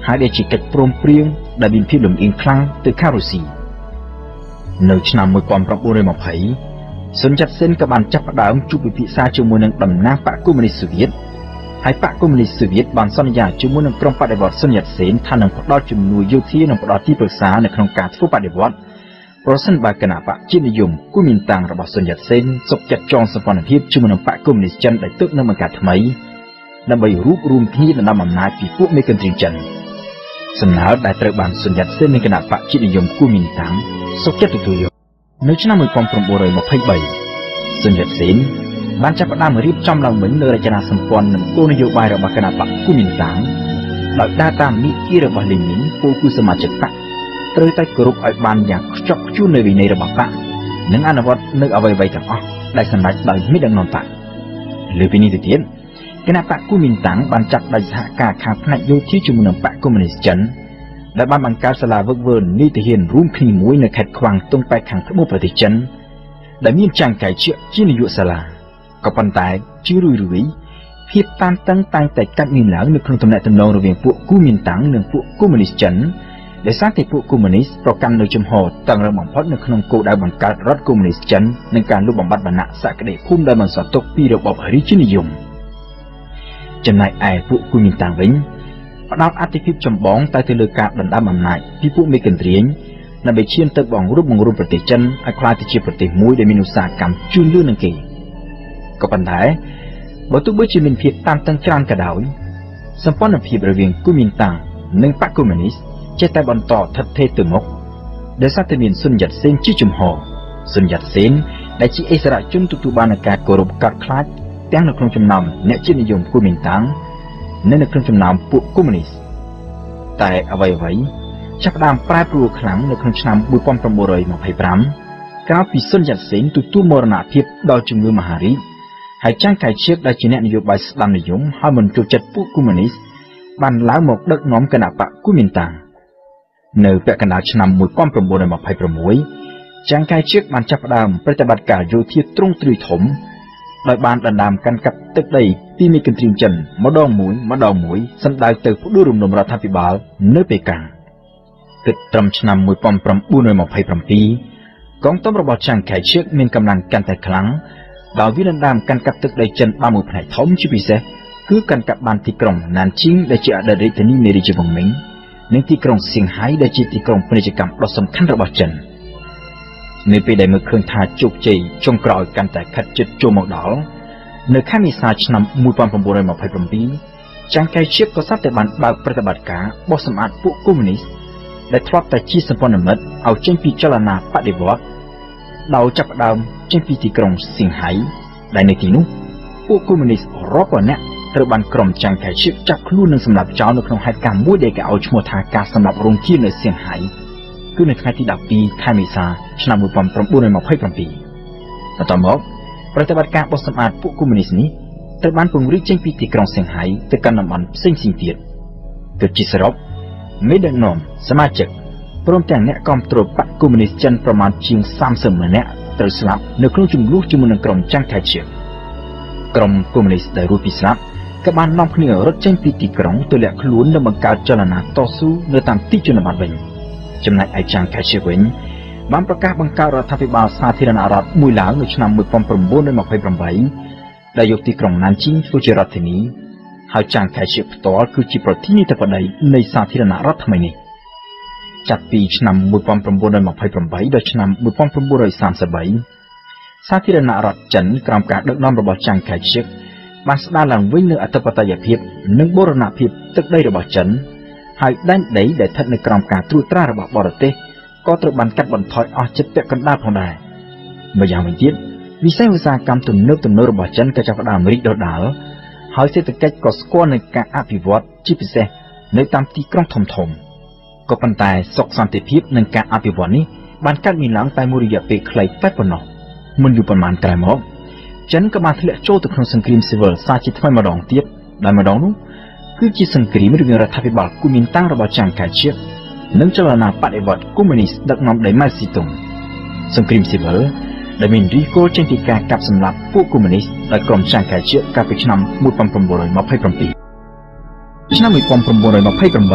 ហើយដែលជាកិច្ចព្រមព្រៀងដែលមានភាពលំអៀងខ្លាំងទៅខាងរុស្ស៊ីនៅឆ្នាំmột nghìn chín trăm hai mươiសុនយ៉ាត់សេនក៏បានចាប់ផ្ដើមជួបពិភាក្សាជាមួយនឹងតំណាងបកកុម្មុយនីសសូវៀតហើយបកកុម្មុយនីសសូវៀតបានសន្យាជាមួយនឹងក្រុមបដិវត្តន៍សុនយ៉ាត់សេនថានឹងផ្ដល់ជំនួយយោធានិងផ្ដល់ទីប្រឹក្សានៅក្នុងការធ្វើបដិវត្តន៍ប្រសិនបើគណៈបកជាតិនិយមគូមីនតាំងរបស់សុនយ៉ាត់សេនសុខចិត្តចងសម្ព័ន្ធភាពជាមួយនឹងបកកុម្មុយនីសចិនដែលទើបនឹងបង្កើតថ្មីដើម្បីរួបរวมគ្នាដណ្ដើមអំណាចពីពួកមេកន្ទ្រីចិនសំណើដែលត្រូវបានសុនយ៉ាត់សេននិងគណៈបកជាតិនិយមគូមីនតាំងសុខចិត្តទទួលយកនៅឆ្នាំmột nghìn chín trăm hai mươi baសុនយ៉ាត់សេនបានចាប់ផ្ដើមរៀបចំឡើងវិញនូវរចនាសម្ព័ន្ធនិងគោលនយោបាយរបស់គណៈបកគូមីនតាំងដោយដើរតាមនីតិរបស់លេនីនគោលគឺសមាជិកបកត្រូវតែគោរពឲ្យបានយ៉ាងខ្ជាប់ខ្ជួននៅវិន័យរបស់បកនិងអនុវត្តនៅអ្វីៗទាំងអស់ដែលសម្រេចដោយមេដឹកនាំបកលើពីនេះទៅទៀតគណៈបកគូមីនតាំងបានចាត់ដាច់សហការខាងផ្នែកយោធាជាមួយនឹងបកកុម្មុយនីសចិនដែលបានបង្កើតសាលាវឹកវើនីតិហ៊ានរួមគ្នាមួយនៅខេត្តខ្វាងតុងប៉ែកខាងត្បូងប្រទេសចិនដែលមានចាំងកែជាជានាយកសាលាក៏ប៉ុន្តែជារឿយៗភាពតានតឹងតែងតែកាត់មានឡើងនៅក្នុងទំនាក់ទំនងរវាងពួកគូមីនតាំងនិងពួកកុម្មុយនីសចិនដែលសារតែពួកកុម្មុយនីសប្រកាន់នៅចំហតឹងរឹងបំផុតនៅក្នុងគោលដៅបង្កើតរដ្ឋកុម្មុយនីសចិននិងការលុបបំបាត់វណ្ណៈសក្តិភូមិដែលបន្សល់ទុកពីរបបរាជានិយមចំណែកឯពួកគូមីនតាំងវិញផ្ដោតអធិភាពចម្បងតែទៅលើការដណ្ដើមអំណាចពីពួកមេកន្ទ្រីញដើម្បីឈានទៅបង្រួបបង្រួមប្រទេសចិនឲ្យក្លាយទៅជាប្រទេសមួយដែលមានឧស្សាហកម្មជឿនលឿននឹងគេក៏ប៉ុន្តែបើទោះបីជាមានភាពតានតឹងច្រើនក៏ដោយសម្ព័ន្ធភាពរវាងគូមីនតាំងនិងបកកុម្មុយនីសចេះតែបន្តថិតថេរទៅមុខដោយសារតែមានសុនយ៉ាត់សេនជាជំហរសុនយ៉ាត់សេនដែលជាអិសរាជជនទទួលបានការគោរពកាត់ខ្លាចទាំងនៅក្នុងចំណោមអ្នកជាតិនិយមគូមីនតាំងនិងនៅក្នុងចំណោមពួកកុម្មុយនីសតែអ្វីអ្វីចាប់ផ្ដើមប្រែប្រួលខ្លាំងនៅក្នុងឆ្នាំmột nghìn chín trăm hai mươi lămក្រោយពីសុនយ៉ាត់សេនទទួលមរណភាពដោយជំងឺមហារីកហើយចាំងកែជៀកដែលជាអ្នកនយោបាយស្ដាំនិយមហើយមិនចូលចិត្តពួកកុម្មុយនីសបានឡើងមកដឹកនាំគណៈបកគូមីនតាំងនៅពាក់កណ្ដាលឆ្នាំmột nghìn chín trăm hai mươi sáuចាំងកែជៀកបានចាប់ផ្ដើមប្រតិបត្តិការយោធាទ្រង់ទ្រាយធំដោយបានដណ្ដើមកាន់កាប់ទឹកដីពីមេកន្ទ្រីចិនម្ដងមួយម្ដងមួយសម្ដៅទៅផ្ដួលរំលំរដ្ឋាភិបាលនៅប៉េកាំងគិតត្រឹមឆ្នាំmột nghìn chín trăm hai mươi bảyកងទ័ពរបស់ចាំងកែជៀកមានកម្លាំងកាន់តែខ្លាំងដោយវាដណ្ដើមកាន់កាប់ទឹកដីចិនបានមួយផ្នែកធំជាពិសេសគឺកាន់កាប់បានទីក្រុងណានជីងដែលជាអតីតរាជធានីនៃរាជវង្សមិញនិងទីក្រុងសៀងហៃដែលជាទីក្រុងពាណិជ្ជកម្មដ៏សំខាន់របស់ចិននៅពេលដែលមើលឃើញថាជោគជ័យចុងក្រោយកាន់តែខិតជិតចូលមកដល់នៅខែមេសាឆ្នាំmột nghìn chín trăm hai mươi bảyចាំងកែជៀកក៏សត្វតែបានបើកប្រតិបត្តិការបោះសម្អាតពួកកុម្មុយនីសដែលធ្លាប់តែជាសម្ព័ន្ធមិត្តឲ្យចេញពីចលនាបដិវត្តន៍ដោយចាប់ផ្ដើមចេញពីទីក្រុងសៀងហៃដែលនៅទីនោះពួកកុម្មុយនីសរាប់ពាន់នាក់ត្រូវបានក្រុមចាំងកែជៀកចាប់ខ្លួននិងសម្លាប់ចោលនៅក្នុងហេតុការណ៍មួយដែលគេឲ្យឈ្មោះថាការសម្លាប់រងជានៅសៀងហៃគឺនៅថ្ងៃទីដប់ពីរខែមេសាឆ្នាំmột nghìn chín trăm hai mươi bảyបន្ទាប់មកប្រតិបត្តិការបោះសម្អាតពួកកុម្មុយនីសនេះត្រូវបានពង្រីកចេញពីទីក្រុងសៀងហៃទៅកាន់តំបន់ផ្សេងៗទៀតទោះជាសរុបមេដឹកនាំសមាជិកព្រមទាំងអ្នកគាំទ្របកកុម្មុយនីសចិនប្រមាណជាងសាមសិបនាក់ត្រូវស្លាប់នៅក្នុងជំនួសជាមួយនឹងក្រុមចាំងកែជៀកក្រុមកុម្មុយនីសដែលរួចពីស្លាប់ក៏បាននាំគ្នារត់ចេញពីទីក្រុងទៅលាក់ខ្លួននិងបង្កើតចលនាតស៊ូនៅតាមទីជនបទវិញចំណែកឯចាំងកែជៀកវិញបានប្រកាសបង្កើតរដ្ឋាភិបាលសាធារណរដ្ឋមួយឡើងនៅឆ្នាំmột nghìn chín trăm hai mươi támដែលយកទីក្រុងណានជីងធ្វើជារដ្ឋធានីហើយចាំងកែជៀកផ្ទាល់គឺជាប្រធានាធិបតីនៃសាធារណរដ្ឋថ្មីនេះចាប់ពីឆ្នាំmột nghìn chín trăm hai mươi támដល់ឆ្នាំmột nghìn chín trăm ba mươi baសាធារណរដ្ឋចិនក្រោមការដឹកនាំរបស់ចាំងកែជៀកបានស្ដារឡើងវិញនូវអធិបតេយ្យភាពនិងបូរណភាពទឹកដីរបស់ចិនហើយដែនដីដែលស្ថិតនៅក្រោមការត្រួតត្រារបស់បរទេសក៏ត្រូវបានកាត់បន្ថយអស់ជិតពាក់កណ្ដាលផងដែរម្យ៉ាងវិញទៀតវិស័យឧស្សាហកម្មទំនើបទំនើបរបស់ចិនក៏ចាប់ផ្ដើមរីកដុះដាលហើយសេដ្ឋកិច្ចក៏ស្គាល់នឹងការអភិវឌ្ឍជាពិសេសនៅតាមទីក្រុងធំធំក៏ប៉ុន្តែសុខសន្តិភាពនិងការអភិវឌ្ឍនេះបានកើតមានឡើងតែមួយរយៈពេលខ្លីតែប៉ុណ្ណោះមិនយូរប៉ុន្មានក្រោយមកចិនក៏បានធ្លាក់ចូលទៅក្នុងសង្គ្រាមស៊ីវិលសាជាថ្មីម្ដងទៀតដែលម្ដងនោះគឺជាសង្គ្រាមរវាងរដ្ឋាភិបាលគូមីនតាំងរបស់ចាំងកែជៀកនិងចលនាបដិវត្តន៍កុម្មុយនីសដឹកនាំដោយម៉ៅស៊ីតុងសង្គ្រាមស៊ីវិលដែលមានរីកូលចេញពីការកាប់សម្លាប់ពួកកុម្មុយនីសដោយក្រុមចាំងកែជៀកកាលពីឆ្នាំmột nghìn chín trăm hai mươi bảyឆ្នាំmột nghìn chín trăm hai mươi tám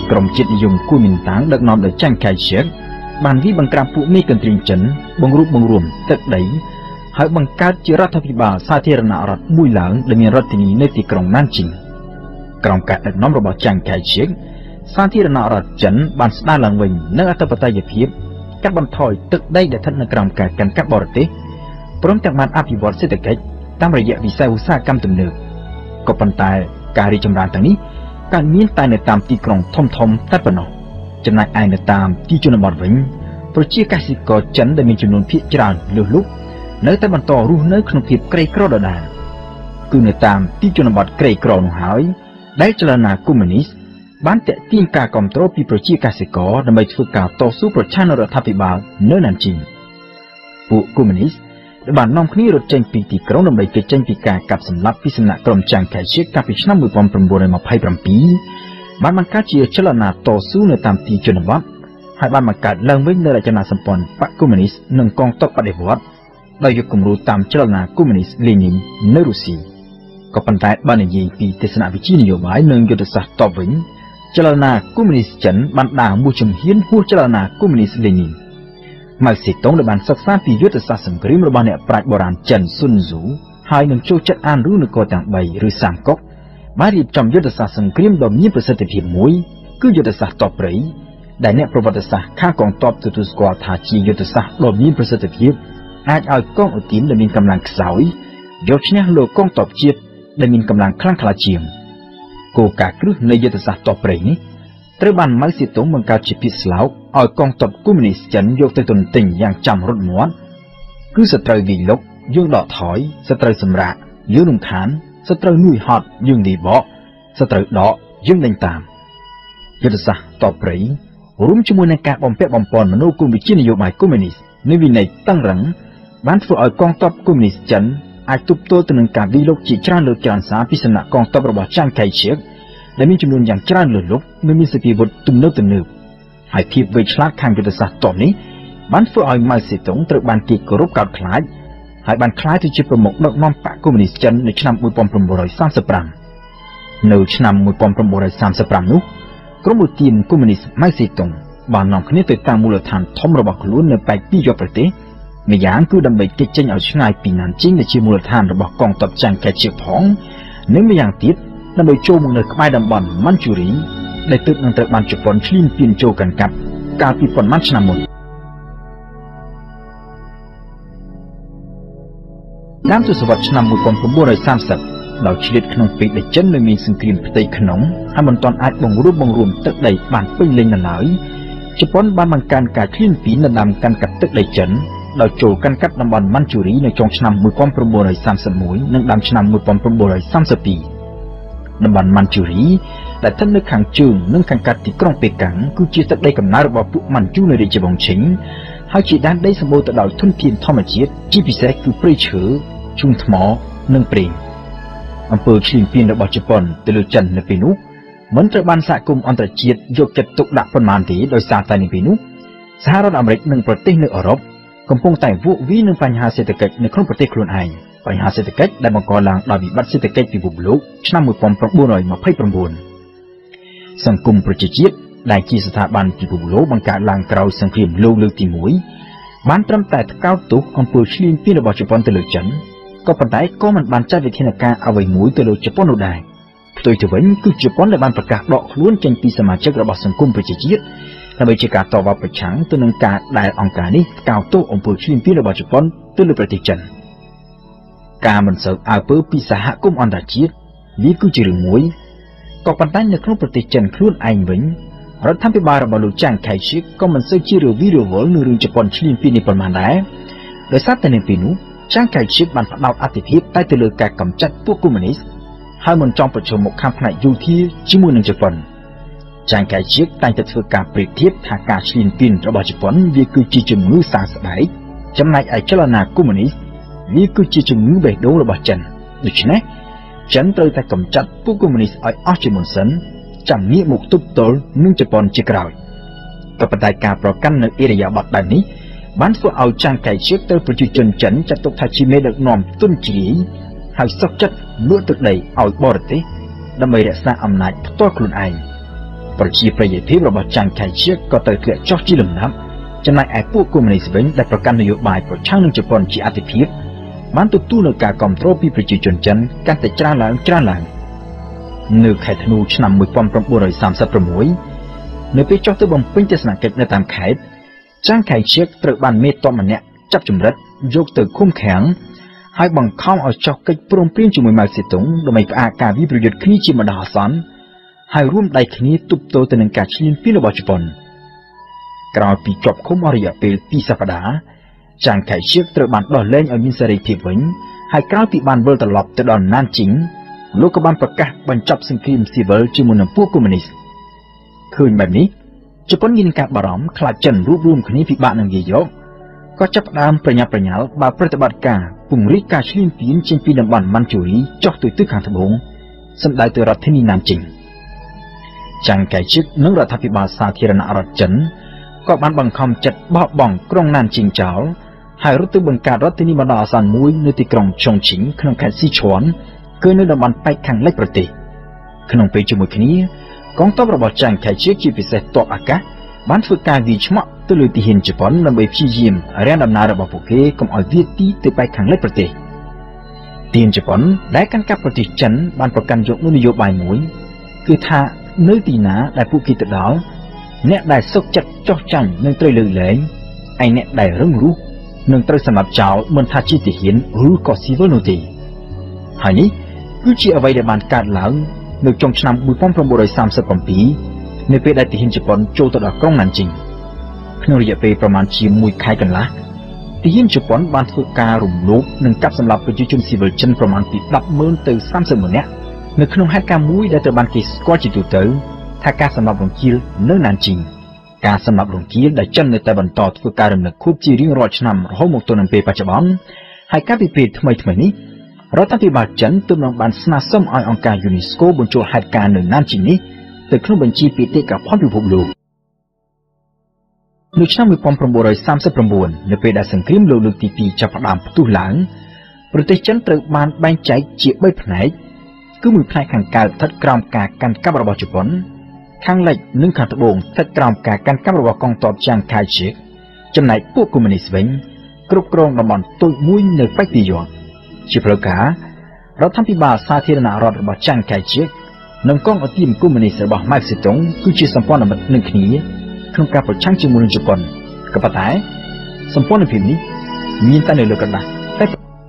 ក្រុមជាតិនិយមគូមីនតាំងដឹកនាំដោយចាញ់កៃជែកបានវិបង្ក្រាបពួកមេកន្ទ្រីចិនបង្រួបបង្រួមទឹកដីហើយបង្កើតជារដ្ឋាភិបាលសាធារណរដ្ឋមួយឡើងដែលមានរដ្ឋធានីនៅទីក្រុងណានជីងក្រោមការដឹកនាំរបស់ចាញ់កៃជែកសាធារណរដ្ឋចិនបានស្ដារឡើងវិញនូវអធិបតេយ្យភាពកាត់បន្ថយទឹកដីដែលស្ថិតនៅក្រោមការកាន់កាប់បរទេសព្រមទាំងបានអភិវឌ្ឍសេដ្ឋកិច្ចតាមរយៈវិស័យឧស្សាហកម្មទំនើបក៏ប៉ុន្តែការរីកចម្រើនទាំងនេះកើតមានតែនៅតាមទីក្រុងធំធំតែប៉ុណ្ណោះចំណែកឯនៅតាមទីជនបទវិញប្រជាកសិករចិនដែលមានចំនួនភាគច្រើនលើសលប់នៅតែបន្តរស់នៅក្នុងភាពក្រីក្រដដែលគឺនៅតាមទីជនបទក្រីក្រនោះហើយដែលចលនាកុម្មុយនីសបានទាក់ទាញការគាំទ្រពីប្រជាកសិករដើម្បីធ្វើការតស៊ូប្រឆាំងនឹងរដ្ឋាភិបាលនៅណានជីងពួកកុម្មុយនីសបាននាំគ្នារត់ចេញពីទីក្រុងដើម្បីគេចចេញពីការកាប់សម្លាប់ពីសំណាក់ក្រុមចាញ់កៃជែកកាលពីឆ្នាំmột nghìn chín trăm hai mươi bảyបានបង្កើតជាចលនាតស៊ូនៅតាមទីជនបទហើយបានបង្កើតឡើងវិញនូវរចនាសម្ព័ន្ធបកកុម្មុយនីសនិងកងទ័ពបដិវត្តន៍ដោយយកគំរូតាមចលនាកុម្មុយនីសលេនីននៅរុស្ស៊ីក៏ប៉ុន្តែបាននិយាយពីទស្សនវិជ្ជានយោបាយនិងយុទ្ធសាស្ត្រតបវិញចលនាកុម្មុយនីសចិនបានដើរមួយជំហានហួសចលនាកុម្មុយនីសលេនីនម៉ៅសេតុងដែលបានសិក្សាពីយុទ្ធសាស្ត្រសង្គ្រាមរបស់អ្នកប្រាជ្ញបុរាណចិនស៊ុនស៊ូហើយនឹងចូលចិត្តអានរឿងនគរទាំង3ឬសាមកុកបានរៀបចំយុទ្ធសាស្ត្រសង្គ្រាមដ៏មានប្រសិទ្ធភាពមួយគឺយុទ្ធសាស្ត្រតបព្រៃដែលអ្នកប្រវត្តិសាស្ត្រខាងកងទ័ពទទួលស្គាល់ថាជាយុទ្ធសាស្ត្រដ៏មានប្រសិទ្ធភាពអាចឲ្យកងឧទានដែលមានកម្លាំងខ្សោយយកឈ្នះលើកងទ័ពជាតិដែលមានកម្លាំងខ្លាំងក្លាជាងគោលការណ៍គ្រឹះនៃយុទ្ធសាស្ត្រតបព្រៃនេះត្រូវបានម៉ៅសេតុងបង្កើតជាពាក្យស្លោកឲ្យកងទ័ពកុម្មុយនីសចិនយកទៅទន្ទិញយ៉ាងចាំរត់មាត់គឺសត្រូវវិលុកយើងដកថយសត្រូវសម្រាកយើងរំខានសត្រូវនួយហត់យើងលីបកសត្រូវដកយើងដេញតាមយុទ្ធសាស្ត្រតបព្រៃរួមជាមួយនឹងការបំពាក់បំពាន់មនោគមវិជ្ជានយោបាយកុម្មុយនីសនៃវិន័យតឹងរឹងបានធ្វើឲ្យកងទ័ពកុម្មុយនីសចិនអាចទប់ទល់ទៅនឹងការវិលុកជាច្រើនលើកច្រើនសារពីសំណាក់កងទ័ពរបស់ចាញ់កៃជែកដែលមានចំនួនយ៉ាងច្រើនលើសលប់និងមានសភាវុធទំនើបទំនើបហើយភាពវៃឆ្លាតខាងយុទ្ធសាស្ត្រតបនេះបានធ្វើឲ្យម៉ៅសេតុងត្រូវបានគេគោរពកោតខ្លាចហើយបានក្លាយទៅជាប្រមុខដឹកនាំបកកុម្មុយនីសចិននៅឆ្នាំmột nghìn chín trăm ba mươi lămនៅឆ្នាំmột nghìn chín trăm ba mươi lămនោះក្រុមឧទានកុម្មុយនីសម៉ៅសេតុងបាននាំគ្នាទៅតាំងមូលដ្ឋានធំរបស់ខ្លួននៅប៉ែកពីយប់ប្រទេសម្យ៉ាងគឺដើម្បីគេចចេញឲ្យឆ្ងាយពីណានជីងដែលជាមូលដ្ឋានរបស់កងទ័ពចាញ់កៃជែកផងនិងម្យ៉ាងទៀតដើម្បីចូលមកនៅក្បែរតំបន់ម៉ាន់ជូរីដែលទើបនឹងត្រូវបានជប៉ុនឈ្លានពានចូលកាន់កាប់កាលពីប៉ុន្មានឆ្នាំមុនតាមទសវត្សរ៍ឆ្នាំmột nghìn chín trăm ba mươiដោយឆ្លៀតក្នុងពេលដែលចិននៅមានសង្គ្រាមផ្ទៃក្នុងហើយមិនទាន់អាចបង្រួបបង្រួមទឹកដីបានពេញលេញនៅឡើយជប៉ុនបានបង្កើនការឈ្លានពាននៅតាមកាន់កាប់ទឹកដីចិនដោយចូលកាន់កាប់តំបន់ម៉ាន់ជូរីនៅចុងឆ្នាំmột nghìn chín trăm ba mươi mốtនិងដើមឆ្នាំmột nghìn chín trăm ba mươi haiតំបន់ម៉ាន់ជូរីដែលស្ថិតនៅខាងជើងនិងខាងកាត់ទីក្រុងប៉េកាំងគឺជាទឹកដីកំណើតរបស់ពួកម៉ាន់ជូនៃរាជវង្សឈិងហើយជាដែនដីសម្បូរទៅដោយធនធានធម្មជាតិជាពិសេសគឺព្រៃឈើឈូងថ្មនិងប្រេងអំពើឈ្លានពានរបស់ជប៉ុនទៅលើចិននៅពេលនោះមិនត្រូវបានសហគមន៍អន្តរជាតិយកចិត្តទុកដាក់ប៉ុន្មានទេដោយសារតែនៅពេលនោះសហរដ្ឋអាមេរិកនិងប្រទេសនៅអឺរ៉ុបកំពុងតែវក់វីនឹងបញ្ហាសេដ្ឋកិច្ចនៅក្នុងប្រទេសខ្លួនឯងបញ្ហាសេដ្ឋកិច្ចដែលបង្កឡើងដោយវិបត្តិសេដ្ឋកិច្ចពិភពលោកឆ្នាំmột nghìn chín trăm hai mươi chínសង្គមប្រជាជាតិដែលជាស្ថាប័នពិភពលោកបង្កើតឡើងក្រោយសង្គ្រាមលោកលើកទីមួយបានត្រឹមតែថ្កោលទោសអំពើឈ្លានពានរបស់ជប៉ុនទៅលើចិនក៏ប៉ុន្តែក៏មិនបានចាត់វិធានការអ្វីមួយទៅលើជប៉ុននោះដែរផ្ទុយទៅវិញគឺជប៉ុនដែលបានប្រកាសដកខ្លួនចេញពីសមាជិករបស់សង្គមប្រជាជាតិដើម្បីជាការតវ៉ាប្រឆាំងទៅនឹងការដែលអង្គការនេះថ្កោលទោសអំពើឈ្លានពានរបស់ជប៉ុនទៅលើប្រទេសចិនការមិនសូវអើពើពីសហគមន៍អន្តរជាតិវាគឺជារឿងមួយក៏ប៉ុន្តែនៅក្នុងប្រទេសចិនខ្លួនឯងវិញរដ្ឋាភិបាលរបស់លោកចាញ់កៃជែកក៏មិនសូវជារវីរវល់នឹងរឿងជប៉ុនឈ្លានពាននេះប៉ុន្មានដែរដោយសារតែនៅពេលនោះចាញ់កៃជែកបានផ្ដោតអធិភាពតែទៅលើការកម្ចាត់ពួកកុម្មុយនីសហើយមិនចង់ប្រជុំមុខខាងផ្នែកយោធាជាមួយនឹងជប៉ុនចាញ់កៃជែកតែងតែធ្វើការប្រៀបធៀបថាការឈ្លានពានរបស់ជប៉ុនវាគឺជាជំងឺសាស្ត្រស្បែកចំណែកឯចលនាកុម្មុយនីសវាគឺជាជំងឺបេះដូងរបស់ចិនដូច្នេះចិនត្រូវតែកម្ចាត់ពួកកុម្មុយនីសឲ្យអស់ជាមុនសិនចាំងាកមកទប់ទល់នឹងជប៉ុនជាក្រោយក៏ប៉ុន្តែការប្រកាន់នៅអេរយាប័តបែបនេះបានធ្វើឲ្យចាញ់កៃជែកទៅប្រជាជនចិនចាត់ទុកថាជាមេដឹកនាំទុនជ្រាយហើយសុខចិត្តលួចទឹកដីឲ្យបរទេសដើម្បីរក្សាអំណាចផ្ទាល់ខ្លួនឯងប្រជាប្រិយភាពរបស់ចាញ់ខៃឈៀកក៏ត្រូវធ្លាក់ចុះជាលំដាប់ចំណែកឯពួកកុម្មុយនីសវិញដែលប្រកាន់នយោបាយប្រឆាំងនឹងជប៉ុនជាអតិភិបបានទទួលនូវការគាំទ្រពីប្រជាជនចិនកាន់តែច្រើនឡើងច្រើនឡើងនៅខែធ្នូឆ្នាំmột nghìn chín trăm ba mươi sáuនៅពេលចុះទៅបំពេញទស្សនកិច្ចនៅតាមខេត្តចាញ់ខៃឈៀកត្រូវបានមេតបម្នាក់ចាប់ចម្រិតយកទៅឃុំឃាំងហើយបង្ខំឲ្យចុះកិច្ចព្រមព្រៀងជាមួយម៉ៅសេតុងដើម្បីផ្អាកការវិប្រយុទ្ធគ្នាជាបណ្ដោះអាសន្នហើយរួមដៃគ្នាទប់ទល់ទៅនឹងការឈ្លានពានរបស់ជប៉ុនក្រោយពីជាប់ឃុំអស់រយៈពេលពីរសប្តាហ៍ចាញ់ខៃឈៀកត្រូវបានដោះលែងឲ្យមានសេរីភាពវិញហើយក្រោយពីបានវិលត្រឡប់ទៅដល់ណានជីងលោកក៏បានប្រកាសបញ្ចប់សង្គ្រាមស៊ីវិលជាមួយនឹងពួកកុម្មុយនីសឃើញបែបនេះជប៉ុនមានការបារម្ភខ្លាចចិនរួបរวมគ្នាពិបាកនឹងនិយាយយកក៏ចាប់ផ្ដើមប្រញាប់ប្រញាល់បើប្រតិបត្តិការពង្រីកការឈ្លានពានចេញពីតំបន់ម៉ាន់ជូរីចុះទៅទិសខាងត្បូងសម្ដៅទៅរដ្ឋធានីណានជីងចាញ់កៃឈៀកនិងរដ្ឋាភិបាលសាធារណរដ្ឋចិនក៏បានបង្ខំចិត្តបោះបង់ក្រុងណានជីងចោលហើយរត់ទៅបង្កើតរដ្ឋធានីបណ្ដោះអាសន្នមួយនៅទីក្រុងឆុងឈីងក្នុងខេត្តស៊ីឈួនគឺនៅតំបន់ប៉ែកខាងលិចប្រទេសក្នុងពេលជាមួយគ្នាកងទ័ពរបស់ចាញ់ខៃឈៀកជាពិសេសទ័ពអាកាសបានធ្វើការវាយឆ្មក់ទៅលើទាហានជប៉ុនដើម្បីព្យាយាមរាំងដំណើររបស់ពួកគេកុំឲ្យវាទីទៅប៉ែកខាងលិចប្រទេសទាហានជប៉ុនដែលកាន់កាប់ប្រទេសចិនបានប្រកាន់យកនយោបាយមួយគឺថានៅទីណាដែលពួកគេទៅដល់អ្នកដែលសុខចិត្តចោះចាញ់នឹងត្រូវលើកលែងឯអ្នកដែលរឹងរូសនឹងត្រូវសម្លាប់ចោលមិនថាជាទាហានឬក៏ស៊ីវិលនោះទេហើយនេះគឺជាអ្វីដែលបានកើតឡើងនៅចុងឆ្នាំmột nghìn chín trăm ba mươi bảyនៅពេលដែលទាហានជប៉ុនចូលទៅដល់ក្រុងណានជីងក្នុងរយៈពេលប្រមាណជាមួយខែកន្លះទាហានជប៉ុនបានធ្វើការរំលោភនិងកាប់សម្លាប់ប្រជាជនស៊ីវិលចិនប្រមាណពីដប់ម៉ឺនទៅសាមសិបម៉ឺននាក់នៅក្នុងហេតុការណ៍មួយដែលត្រូវបានគេស្គាល់ជាទូទៅថាការសម្លាប់រង្គាលនៅណានជីងការសម្លាប់រង្គាលដែលចិននៅតែបន្តធ្វើការរំលឹកខួបជារៀងរាល់ឆ្នាំរហូតមកទល់នឹងពេលបច្ចុប្បន្នហើយកាលពីពេលថ្មីថ្មីនេះរដ្ឋាភិបាលចិនទើបនឹងបានស្នើសុំឲ្យអង្គការ UNESCO បញ្ចូលហេតុការណ៍នៅណានជីងនេះទៅក្នុងបញ្ជីបេតិកភណ្ឌពិភពលោកនៅឆ្នាំmột nghìn chín trăm ba mươi chínនៅពេលដែលសង្គ្រាមលោកលើកទីពីរចាប់ផ្ដើមផ្ទុះឡើងប្រទេសចិនត្រូវបានបែងចែកជាបីផ្នែកគឺមួយផ្នែកខាងកើតស្ថិតក្រោមការកាន់កាប់របស់ជប៉ុនខាងលិចនិងខាងត្បូងស្ថិតក្រោមការកាន់កាប់របស់កងទ័ពចាញ់ខៃឈៀកចំណែកពួកកុម្មុយនីសវិញគ្រប់គ្រងតំបន់តូចមួយនៅប៉ែកទីយ៉ងជាផ្លូវការរដ្ឋាភិបាលសាធារណរដ្ឋរបស់ចាញ់ខៃឈៀកនិងកងអធិបតេយ្យកុម្មុយនីសរបស់ម៉ៅសេតុងគឺជាសម្ព័ន្ធមិត្តនឹងគ្នាក្នុងការប្រឆាំងជាមួយនឹងជប៉ុនក៏ប៉ុន្តែសម្ព័ន្ធភាពនេះមានតែនៅលើក្រដាស់តែ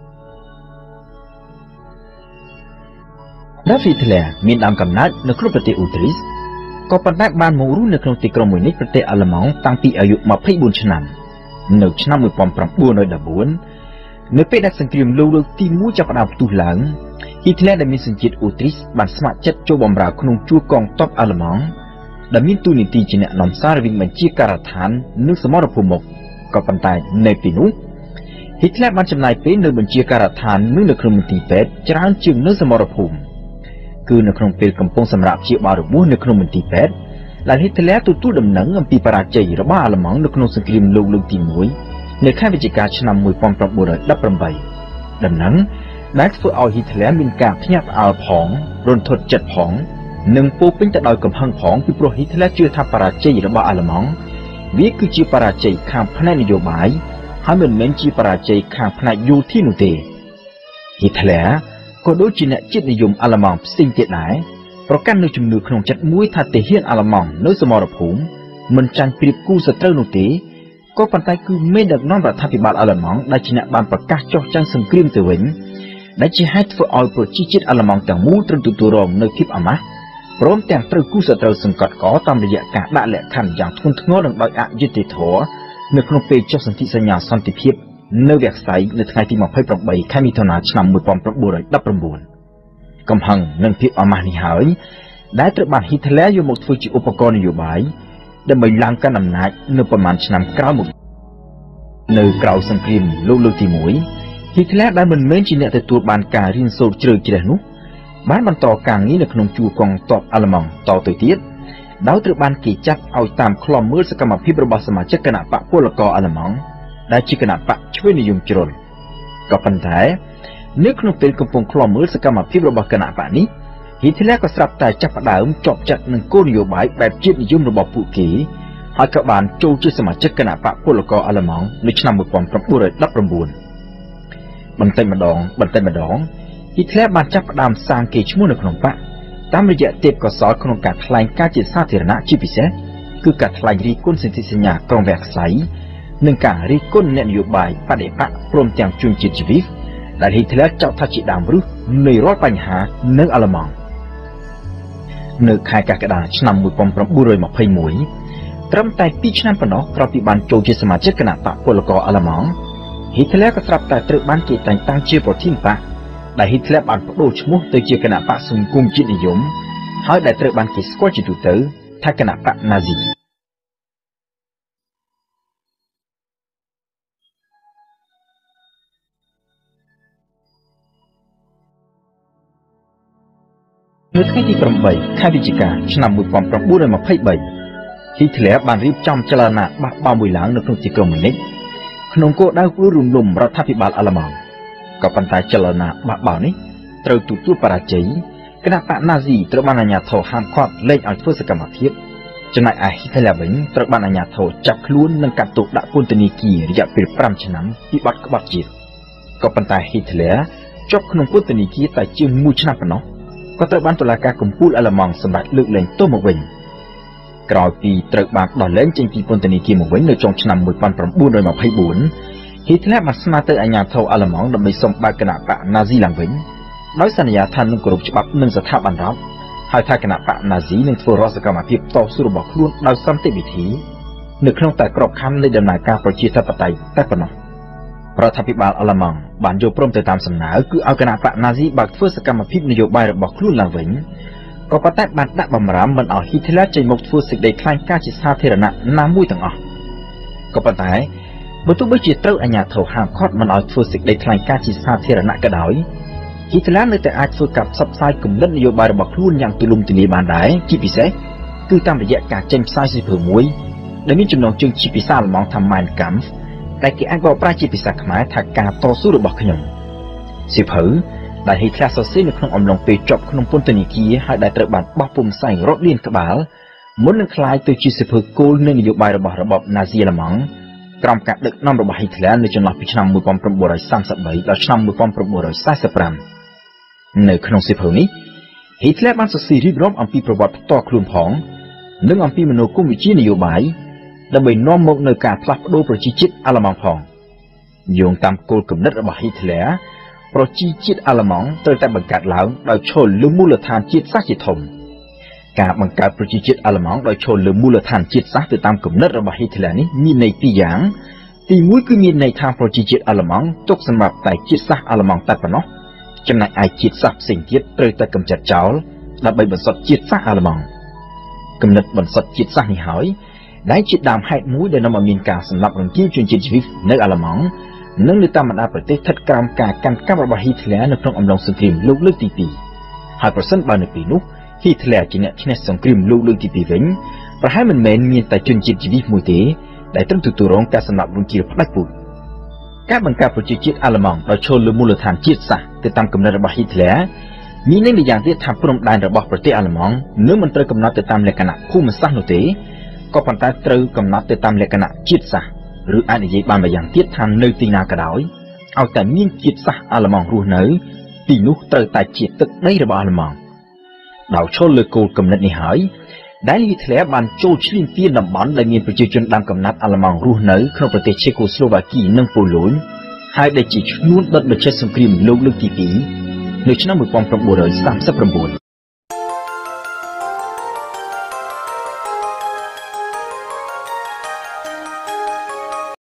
ដាវីតលែមានដើមកំណើតនៅក្នុងប្រទេសអូទ្រីសក៏ប៉ុន្តែបានមករស់នៅក្នុងទីក្រុងមួយនេះប្រទេសអាល្លឺម៉ង់តាំងពីអាយុម្ភៃបួនឆ្នាំនៅឆ្នាំmột nghìn chín trăm mười bốnនៅពេលដែលសង្គ្រាមលោកលើកទីមួយចាប់ផ្ដើមផ្ទុះឡើងហ៊ីតលែដែលមានសញ្ជាតិអូទ្រីសបានស្ម័គ្រចិត្តចូលបម្រើក្នុងជួរកងទ័ពអាល្លឺម៉ង់ដែលមានតួនាទីជាអ្នកនាំសាររវាងបញ្ជាការដ្ឋាននិងសមរភូមិមុខក៏ប៉ុន្តែនៅពេលនោះហ៊ីតលែបានចំណាយពេលនៅបញ្ជាការដ្ឋាននិងនៅក្នុងមន្ទីរពេទ្យច្រើនជាងនៅសមរភូមិគឺនៅក្នុងពេលកំពុងសម្រាប់ព្យាបាលរបួសនៅក្នុងមន្ទីរពេទ្យដែលហ៊ីតលែទទួលដំណឹងអំពីបរាជ័យរបស់អាល្លឺម៉ង់នៅក្នុងសង្គ្រាមលោកលើកទីមួយនៅខែវិច្ឆិកាឆ្នាំmột nghìn chín trăm mười támដំណឹងដែលធ្វើឲ្យហ៊ីតលែមានការភ្ញាក់ផ្អើលផងរន្ធត់ចិត្តផងនិងពោពេញទៅដោយកំហឹងផងពីព្រោះហ៊ីតលែជឿថាបរាជ័យរបស់អាល្លឺម៉ង់វាគឺជាបរាជ័យខាងផ្នែកនយោបាយហើយមិនមែនជាបរាជ័យខាងផ្នែកយោធានោះទេហ៊ីតលែក៏ដូចជាអ្នកជាតិនិយមអាល្លឺម៉ង់ផ្សេងទៀតដែរប្រកាន់នូវជំនឿក្នុងចិត្តមួយថាទាហានអាល្លឺម៉ង់នៅសមរភូមិមិនចាញ់ប្រៀបគូសត្រូវនោះទេក៏ប៉ុន្តែគឺមេដឹកនាំរដ្ឋាភិបាលអាល្លឺម៉ង់ដែលជាអ្នកបានប្រកាសចុះចាញ់សង្គ្រាមទៅវិញដែលជាហេតុធ្វើឲ្យប្រជាជាតិអាល្លឺម៉ង់ទាំងមូលត្រូវទទួលរងនូវភាពអាម៉ាស់ព្រមទាំងត្រូវគូសត្រូវសង្កត់កតាមរយៈការដាក់លក្ខខណ្ឌយ៉ាងធ្ងន់ធ្ងរនិងដោយអយុត្តិធម៌នៅក្នុងពេលចុះសន្ធិសញ្ញាសន្តិភាពនៅវែកសៃនៅថ្ងៃទីម្ភៃប្រាំបីខែមិថុនាឆ្នាំmột nghìn chín trăm mười chínកំហឹងនិងភាពអាម៉ាស់នេះហើយដែលត្រូវបានហ៊ីតលែយកមកធ្វើជាឧបករណ៍នយោបាយដើម្បីឡើងកាន់អំណាចនៅប្រមាណឆ្នាំក្រោយមកនៅក្រៅសង្គ្រាមលោកលើកទីមួយហ៊ីតលែដែលមិនមែនជាអ្នកទទួលបានការរៀនសូត្រជ្រៅជ្រះនោះបានបន្តការងារនៅក្នុងជួរកងទ័ពអាល្លឺម៉ង់តទៅទៀតដោយត្រូវបានគេចាត់ឲ្យតាមឃ្លាំមើលសកម្មភាពរបស់សមាជិកគណៈបកពលករអាល្លឺម៉ង់ដែលជាគណៈបកឆ្វេងនិយមជ្រុលក៏ប៉ុន្តែនៅក្នុងពេលកំពុងឃ្លាំមើលសកម្មភាពរបស់គណៈបកនេះហ៊ីតឡែរក៏ស្រាប់តែចាប់ផ្ដើមជាប់ចិត្តនឹងគោលនយោបាយបែបជាតិនិយមរបស់ពួកគេហើយក៏បានចូលជាសមាជិកគណៈបកពលករអាល្លឺម៉ង់នៅឆ្នាំmột nghìn chín trăm mười chínបន្តិចម្ដងបន្តិចម្ដងហ៊ីតឡែរបានចាប់ផ្ដើមសាងកេរ្តិ៍ឈ្មោះនៅក្នុងបកតាមរយៈទេពកោសល្យក្នុងការថ្លែងការណ៍ជាសាធារណៈជាពិសេសគឺការថ្លែងរិះគន់សន្ធិសញ្ញាក្រុងវែខ្សៃនិងការរិះគន់អ្នកនយោបាយបដិបកព្រមទាំងជនជាតិជីវីសដែលហ៊ីតឡែរចោទថាជាដើមឫសនៃរាល់បញ្ហានៅអាល្លឺម៉ង់នៅខែកក្កដាឆ្នាំmột nghìn chín trăm hai mươi mốtត្រឹមតែពីរឆ្នាំប៉ុណ្ណោះក្រោយពីបានចូលជាសមាជិកគណៈបកពលករអាល្លឺម៉ង់ហ៊ីតឡែរក៏ស្រាប់តែត្រូវបានគេតែងតាំងជាប្រធានបកដែលហ៊ីតឡែរបានបដូរឈ្មោះទៅជាគណៈបកសង្គមជាតិនិយមហើយដែលត្រូវបានគេស្គាល់ជាទូទៅថាគណៈបកណាស៊ីនៅថ្ងៃទី8ខែវិច្ឆិកាឆ្នាំmột nghìn chín trăm hai mươi baហ៊ីតឡែរបានរៀបចំចលនាបះបោរមួយឡើងនៅក្នុងទីក្រុងម៉ូនិកក្នុងគោលដៅធ្វើរំលំរដ្ឋាភិបាលអាល្លឺម៉ង់ក៏ប៉ុន្តែចលនាបះបោរនេះត្រូវទទួលបរាជ័យគណៈបកណាស៊ីត្រូវបានអាជ្ញាធរហាមឃាត់លែងឲ្យធ្វើសកម្មភាពចំណែកឯហ៊ីតឡែរវិញត្រូវបានអាជ្ញាធរចាប់ខ្លួននិងកាត់ទោសដាក់ពន្ធនាគាររយៈពេលប្រាំឆ្នាំពីបទក្បត់ជាតិក៏ប៉ុន្តែហ៊ីតឡែរជាប់ក្នុងពន្ធនាគារតែជាងមួយឆ្នាំប៉ុណ្ណោះក៏ត្រូវបានតុលាការកំពូលអាល្លឺម៉ង់សម្រេចលើកលែងទោសមកវិញក្រោយពីត្រូវបានដោះលែងចេញពីពន្ធនាគារមកវិញនៅចុងឆ្នាំmột nghìn chín trăm hai mươi tưហ៊ីតឡែរបានស្នើទៅអាជ្ញាធរអាល្លឺម៉ង់ដើម្បីសុំបើកគណៈបកណាស៊ីឡើងវិញដោយសន្យាថានឹងគោរពច្បាប់និងស្ថាប័នរដ្ឋហើយថាគណៈបកណាស៊ីនឹងធ្វើរាល់សកម្មភាពតស៊ូរបស់ខ្លួនដោយសន្តិវិធីនៅក្នុងតែក្របខ័ណ្ឌនៃដំណើរការប្រជាធិបតេយ្យតែប៉ុណ្ណោះរដ្ឋាភិបាលអាល្លឺម៉ង់បានយល់ព្រមទៅតាមសំណើគឺឲ្យគណៈបកណាស៊ីបើកធ្វើសកម្មភាពនយោបាយរបស់ខ្លួនឡើងវិញក៏ប៉ុន្តែបានដាក់បំរាមមិនឲ្យហ៊ីតឡែរចេញមកធ្វើសេចក្តីថ្លែងការណ៍ជាសាធារណៈណាមួយទាំងអស់ក៏ប៉ុន្តែបើទោះបីជាត្រូវអាជ្ញាធរហាមឃាត់មិនឲ្យធ្វើសេចក្តីថ្លែងការណ៍ជាសាធារណៈក៏ដោយហ៊ីតឡែរនៅតែអាចធ្វើការផ្សព្វផ្សាយគំនិតនយោបាយរបស់ខ្លួនយ៉ាងទូលំទូលាយបានដែរជាពិសេសគឺតាមរយៈការចេញផ្សាយសៀវភៅមួយដែលមានចំណងជើងជាភាសាអាល្លឺម៉ង់ថា Mein Kampf ដែលគេអាចបកប្រែជាភាសាខ្មែរថាការតស៊ូរបស់ខ្ញុំសៀវភៅដែលហ៊ីតឡែរសរសេរនៅក្នុងអំឡុងពេលជាប់ក្នុងពន្ធនាគារហើយដែលត្រូវបានបោះពុម្ពផ្សែងរត់លានក្បាលមុននឹងក្លាយទៅជាសៀវភៅគោលនៃនយោបាយរបស់របបណាស៊ីអាល្លឺម៉ង់ក្រោមការដឹកនាំរបស់ហ៊ីតឡែរនៅចន្លោះពីឆ្នាំmột nghìn chín trăm ba mươi baដល់ឆ្នាំmột nghìn chín trăm bốn mươi nămនៅក្នុងសៀវភៅនេះហ៊ីតឡែរបានសរសេររៀបរាប់អំពីប្រវត្តិផ្ទាល់ខ្លួនផងនិងអំពីមនោគមវិជ្ជានយោបាយដើម្បីនាំមកនូវការផ្លាស់ប្ដូរប្រជាជាតិអាល្លឺម៉ង់ផងយោងតាមគោលគំនិតរបស់ហ៊ីតឡែរប្រជាជាតិអាល្លឺម៉ង់ត្រូវតែបង្កើតឡើងដោយឈលលើមូលដ្ឋានជាតិសាសន៍ជាធំការបង្កើតប្រជាជាតិអាល្លឺម៉ង់ដោយឈលលើមូលដ្ឋានជាតិសាសន៍ទៅតាមគំនិតរបស់ហ៊ីតឡែរនេះមានន័យពីរយ៉ាងទីមួយគឺមានន័យថាប្រជាជាតិអាល្លឺម៉ង់ទុកសម្រាប់តែជាតិសាសន៍អាល្លឺម៉ង់តែប៉ុណ្ណោះចំណែកឯជាតិសាសន៍ផ្សេងទៀតត្រូវតែកម្ចាត់ចោលដើម្បីបន្សុទ្ធជាតិសាសន៍អាល្លឺម៉ង់គំនិតបន្សុទ្ធជាតិសាសន៍នេះហើយដែលជាដើមហេតុមួយដែលនាំឲ្យមានការសម្លាប់រង្គាលជនជាតិជីវីសនៅអាល្លឺម៉ង់និងនៅតាមបណ្ដាប្រទេសស្ថិតក្រោមការកាន់កាប់របស់ហ៊ីតឡែរនៅក្នុងអំឡុងសង្គ្រាមលោកលើកទីពីរហើយប្រសិនបើនៅពេលនោះហ៊ីតឡែរជាអ្នកឈ្នះសង្គ្រាមលោកលើកទីពីរវិញប្រហែលមិនមែនមានតែជនជាតិជីវីសមួយទេដែលត្រូវទទួលរងការសម្លាប់រង្គាលផ្ដាច់ពូជការបង្កើតប្រជាជាតិអាល្លឺម៉ង់ដោយឈលលើមូលដ្ឋានជាតិសាសន៍ទៅតាមគំនិតរបស់ហ៊ីតឡែរមានន័យម្យ៉ាងទៀតថាព្រំដែនរបស់ប្រទេសអាល្លឺម៉ង់នឹងមិនត្រូវកំណត់ទៅតាមលក្ខណៈភូមិសាស្ត្រនោះទេក៏ប៉ុន្តែត្រូវកំណត់ទៅតាមលក្ខណៈជាតិសាសន៍ឬអាចនិយាយបានម្យ៉ាងទៀតថានៅទីណាក៏ដោយឲ្យតែមានជាតិសាសន៍អាល្លឺម៉ង់រស់នៅទីនោះត្រូវតែជាទឹកដីរបស់អាល្លឺម៉ង់ដោយឈលលើគោលគំនិតនេះហើយដែលហ៊ីតឡែរបានចូលឈ្លានពានតំបន់ដែលមានប្រជាជនដើមកំណត់អាល្លឺម៉ង់រស់នៅក្នុងប្រទេសឆេកូស្លូវ៉ាគីនិងប៉ូឡូញហើយដែលជាឈ្នួនដុតបញ្ឆេះសង្គ្រាមលោកលើកទីពីរនៅឆ្នាំmột nghìn chín trăm ba mươi chín